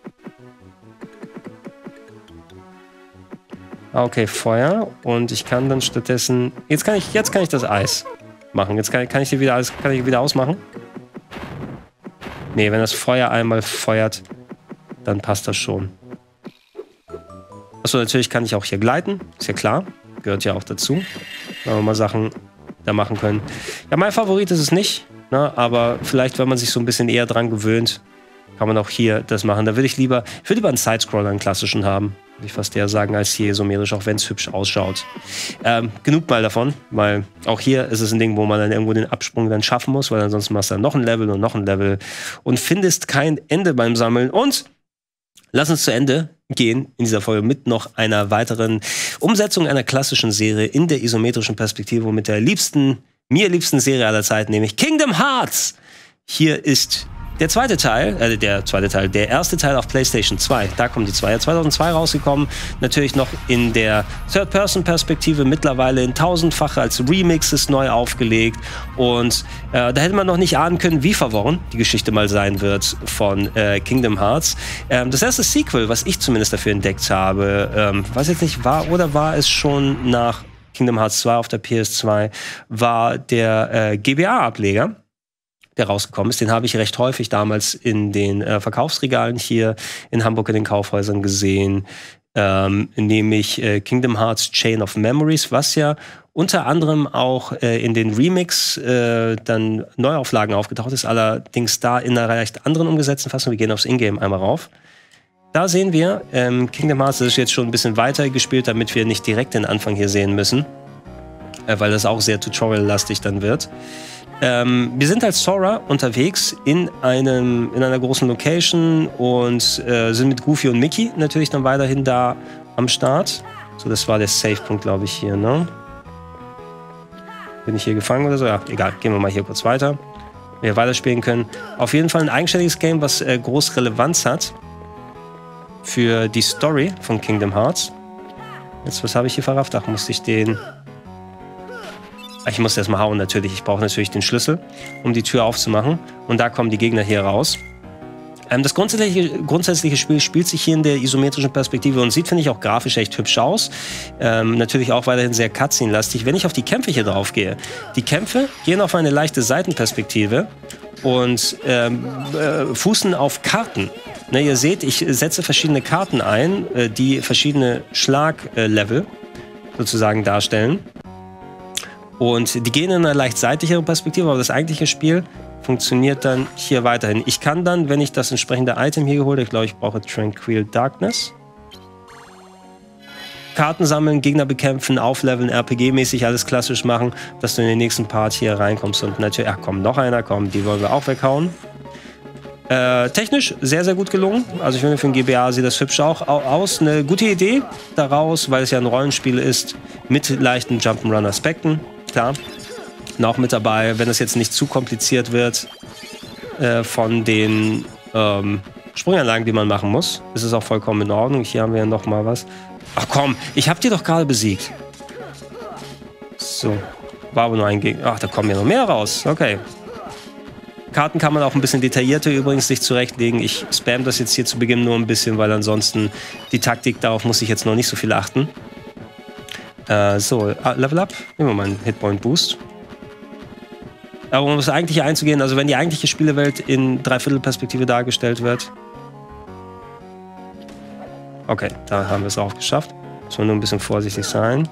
Okay, Feuer. Und ich kann dann stattdessen... Jetzt kann ich das Eis machen. Jetzt kann ich wieder ausmachen. Nee, wenn das Feuer einmal feuert, dann passt das schon. Achso, natürlich kann ich auch hier gleiten. Ist ja klar. Gehört ja auch dazu. Wenn wir mal Sachen da machen können. Ja, mein Favorit ist es nicht. Ne? Aber vielleicht, wenn man sich so ein bisschen eher dran gewöhnt, kann man auch hier das machen. Da würde ich lieber einen Sidescroller, einen klassischen haben. Würde ich fast eher sagen, als hier isometrisch, auch wenn es hübsch ausschaut. Genug mal davon, weil auch hier ist es ein Ding, wo man dann irgendwo den Absprung dann schaffen muss, weil ansonsten machst du dann noch ein Level und findest kein Ende beim Sammeln. Und lass uns zu Ende gehen in dieser Folge mit noch einer weiteren Umsetzung einer klassischen Serie in der isometrischen Perspektive mit der mir liebsten Serie aller Zeiten, nämlich Kingdom Hearts. Hier ist der zweite Teil, der erste Teil auf PlayStation 2. Da kommen die zwei. Ja, 2002 rausgekommen. Natürlich noch in der Third-Person-Perspektive. Mittlerweile in tausendfache als Remixes neu aufgelegt. Und da hätte man noch nicht ahnen können, wie verworren die Geschichte mal sein wird von Kingdom Hearts. Das erste Sequel, was ich zumindest dafür entdeckt habe, weiß jetzt nicht, war es schon nach Kingdom Hearts 2 auf der PS2, war der GBA-Ableger. der rausgekommen ist. Den habe ich recht häufig damals in den Verkaufsregalen hier in Hamburg in den Kaufhäusern gesehen. Nämlich Kingdom Hearts Chain of Memories, was ja unter anderem auch in den Remix dann Neuauflagen aufgetaucht ist, allerdings da in einer recht anderen umgesetzten Fassung. Wir gehen aufs Ingame einmal rauf. Da sehen wir, Kingdom Hearts ist jetzt schon ein bisschen weiter gespielt, damit wir nicht direkt den Anfang hier sehen müssen, weil das auch sehr tutorial-lastig dann wird. Wir sind als Sora unterwegs in einer großen Location und sind mit Goofy und Mickey natürlich dann weiterhin da am Start. So, das war der Save-Punkt, glaube ich, hier, ne? Bin ich hier gefangen oder so? Ja, egal. Gehen wir mal hier kurz weiter. Wir weiterspielen können. Auf jeden Fall ein eigenständiges Game, was groß Relevanz hat für die Story von Kingdom Hearts. Jetzt, was habe ich hier verrafft? Ach, musste ich den... Ich muss erstmal hauen natürlich. Ich brauche natürlich den Schlüssel, um die Tür aufzumachen. Und da kommen die Gegner hier raus. Das grundsätzliche Spiel spielt sich hier in der isometrischen Perspektive und sieht, finde ich, auch grafisch echt hübsch aus. Natürlich auch weiterhin sehr Cutscene-lastig. Wenn ich auf die Kämpfe hier drauf gehe, die Kämpfe gehen auf eine leichte Seitenperspektive und fußen auf Karten. Ne, ihr seht, ich setze verschiedene Karten ein, die verschiedene Schlaglevel sozusagen darstellen. Und die gehen in einer leicht seitlicheren Perspektive, aber das eigentliche Spiel funktioniert dann hier weiterhin. Ich kann dann, wenn ich das entsprechende Item hier geholt habe, ich glaube, ich brauche Tranquil Darkness, Karten sammeln, Gegner bekämpfen, aufleveln, RPG-mäßig alles klassisch machen, dass du in den nächsten Part hier reinkommst. Und natürlich, ach komm, noch einer, komm, die wollen wir auch weghauen. Technisch sehr, sehr gut gelungen. Also ich finde, für ein GBA sieht das hübsch auch aus. Eine gute Idee daraus, weil es ja ein Rollenspiel ist, mit leichten Jump'n'Run-Aspekten. Klar. Und auch mit dabei, wenn es jetzt nicht zu kompliziert wird von den Sprunganlagen, die man machen muss, ist es auch vollkommen in Ordnung. Hier haben wir ja noch mal was. Ach komm, ich hab die doch gerade besiegt. So, war aber nur ein Gegner. Ach, da kommen ja noch mehr raus. Okay. Karten kann man auch ein bisschen detaillierter übrigens sich zurechtlegen. Ich spam das jetzt hier zu Beginn nur ein bisschen, weil ansonsten die Taktik, darauf muss ich jetzt noch nicht so viel achten. So, Level Up. Nehmen wir mal einen Hitpoint Boost. Aber um das eigentliche einzugehen, also wenn die eigentliche Spielewelt in Dreiviertelperspektive dargestellt wird. Okay, da haben wir es auch geschafft. Müssen wir nur ein bisschen vorsichtig sein.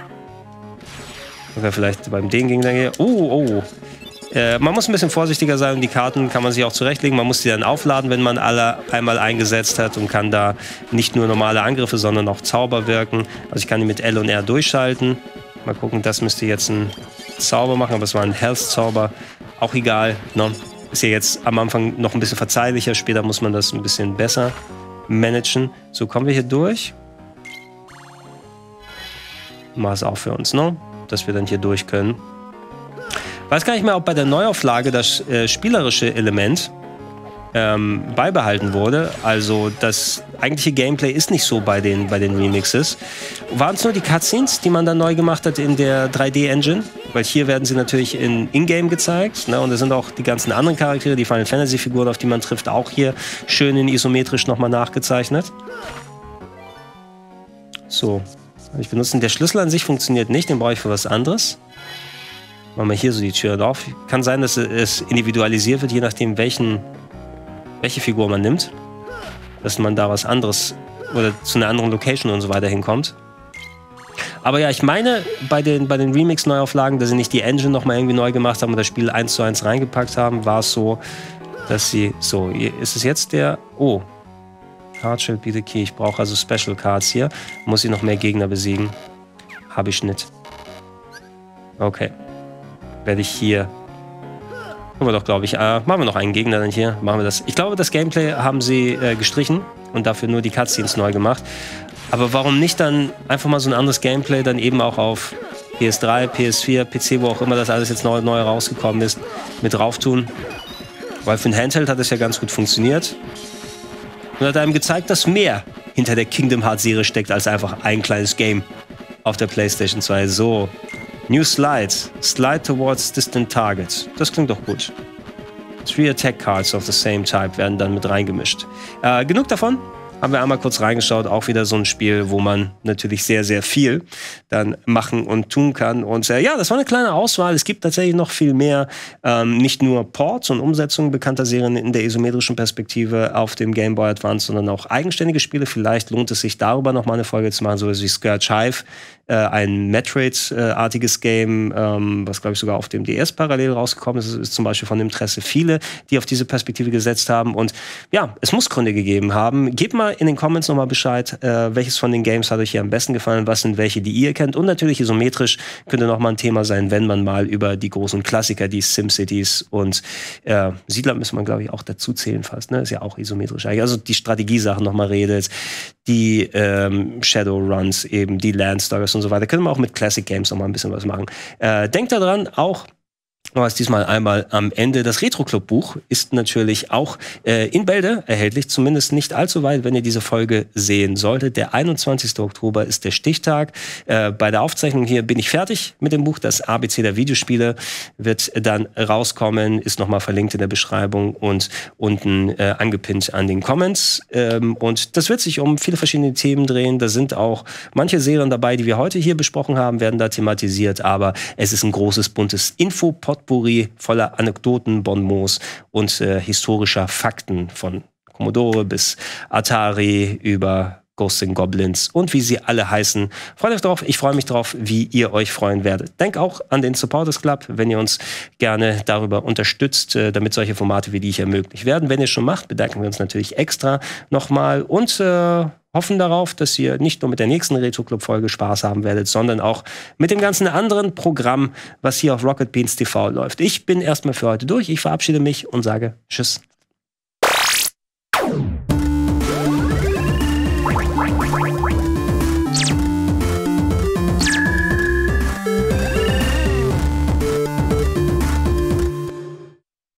Okay, vielleicht beim den Gegner hier. Oh. Man muss ein bisschen vorsichtiger sein und die Karten kann man sich auch zurechtlegen. Man muss die dann aufladen, wenn man alle einmal eingesetzt hat und kann da nicht nur normale Angriffe, sondern auch Zauber wirken. Also ich kann die mit L und R durchschalten. Mal gucken, das müsste jetzt ein Zauber machen, aber es war ein Health-Zauber. Auch egal, ne? Ist ja jetzt am Anfang noch ein bisschen verzeihlicher. Später muss man das ein bisschen besser managen. So, kommen wir hier durch. Mach es auch für uns, ne? Dass wir dann hier durch können. Weiß gar nicht mehr, ob bei der Neuauflage das spielerische Element beibehalten wurde. Also das eigentliche Gameplay ist nicht so bei den Remixes. Waren es nur die Cutscenes, die man dann neu gemacht hat in der 3D-Engine? Weil hier werden sie natürlich in-game gezeigt. Ne? Und es sind auch die ganzen anderen Charaktere, die Final Fantasy-Figuren, auf die man trifft, auch hier schön in isometrisch nochmal nachgezeichnet. So, ich benutze der Schlüssel an sich funktioniert nicht, den brauche ich für was anderes. Machen wir hier so die Tür drauf. Kann sein, dass es individualisiert wird, je nachdem, welche Figur man nimmt. Dass man da was anderes oder zu einer anderen Location und so weiter hinkommt. Aber ja, ich meine, bei den Remix-Neuauflagen, dass sie nicht die Engine nochmal irgendwie neu gemacht haben und das Spiel 1:1 reingepackt haben, war es so, dass sie... So, ist es jetzt der... Oh. Card shall be the key. Ich brauche also Special Cards hier. Muss ich noch mehr Gegner besiegen. Habe ich nicht. Okay. Werde ich hier... Machen wir doch, glaube ich. Machen wir noch einen Gegner dann hier. Machen wir das. Ich glaube, das Gameplay haben sie gestrichen und dafür nur die Cutscenes neu gemacht. Aber warum nicht dann einfach mal so ein anderes Gameplay dann eben auch auf PS3, PS4, PC, wo auch immer das alles jetzt neu rausgekommen ist, mit drauf tun? Weil für ein Handheld hat es ja ganz gut funktioniert. Und hat einem gezeigt, dass mehr hinter der Kingdom Hearts Serie steckt, als einfach ein kleines Game auf der PlayStation 2. So. New Slide. Slide towards distant targets. Das klingt doch gut. 3 Attack Cards of the same type werden dann mit reingemischt. Genug davon. haben wir einmal kurz reingeschaut. Auch wieder so ein Spiel, wo man natürlich sehr, sehr viel dann machen und tun kann. Und ja, das war eine kleine Auswahl. Es gibt tatsächlich noch viel mehr. Nicht nur Ports und Umsetzungen bekannter Serien in der isometrischen Perspektive auf dem Game Boy Advance, sondern auch eigenständige Spiele. Vielleicht lohnt es sich, darüber noch mal eine Folge zu machen, so wie Scourge Hive. Ein Metroid-artiges Game, was, glaube ich, sogar auf dem DS parallel rausgekommen ist, ist zum Beispiel von Interesse. Viele, die auf diese Perspektive gesetzt haben. Und ja, es muss Gründe gegeben haben. Gebt mal in den Comments noch mal Bescheid, welches von den Games hat euch hier am besten gefallen, was sind welche, die ihr kennt. Und natürlich isometrisch könnte noch mal ein Thema sein, wenn man mal über die großen Klassiker, die SimCities und Siedler müssen man, glaube ich, auch dazu zählen fast. Ne? Ist ja auch isometrisch eigentlich. Also die Strategiesachen noch mal redet, die Shadowruns eben, die Landstalkers und so weiter. Können wir auch mit Classic Games noch mal ein bisschen was machen. Denkt daran, auch aber ist diesmal einmal am Ende. Das Retro-Club-Buch ist natürlich auch in Bälde erhältlich, zumindest nicht allzu weit, wenn ihr diese Folge sehen solltet. Der 21. Oktober ist der Stichtag. Bei der Aufzeichnung hier bin ich fertig mit dem Buch. Das ABC der Videospiele wird dann rauskommen, ist nochmal verlinkt in der Beschreibung und unten angepinnt an den Comments. Und das wird sich um viele verschiedene Themen drehen. Da sind auch manche Serien dabei, die wir heute hier besprochen haben, werden da thematisiert. Aber es ist ein großes, buntes Infopotpourri voller Anekdoten, Bonmots und historischer Fakten von Commodore bis Atari über Ghosts and Goblins und wie sie alle heißen. Freut euch drauf, ich freue mich drauf, wie ihr euch freuen werdet. Denkt auch an den Supporters Club, wenn ihr uns gerne darüber unterstützt, damit solche Formate wie die hier möglich werden. Wenn ihr es schon macht, bedanken wir uns natürlich extra nochmal und hoffen darauf, dass ihr nicht nur mit der nächsten Retro-Club-Folge Spaß haben werdet, sondern auch mit dem ganzen anderen Programm, was hier auf Rocket Beans TV läuft. Ich bin erstmal für heute durch. Ich verabschiede mich und sage Tschüss.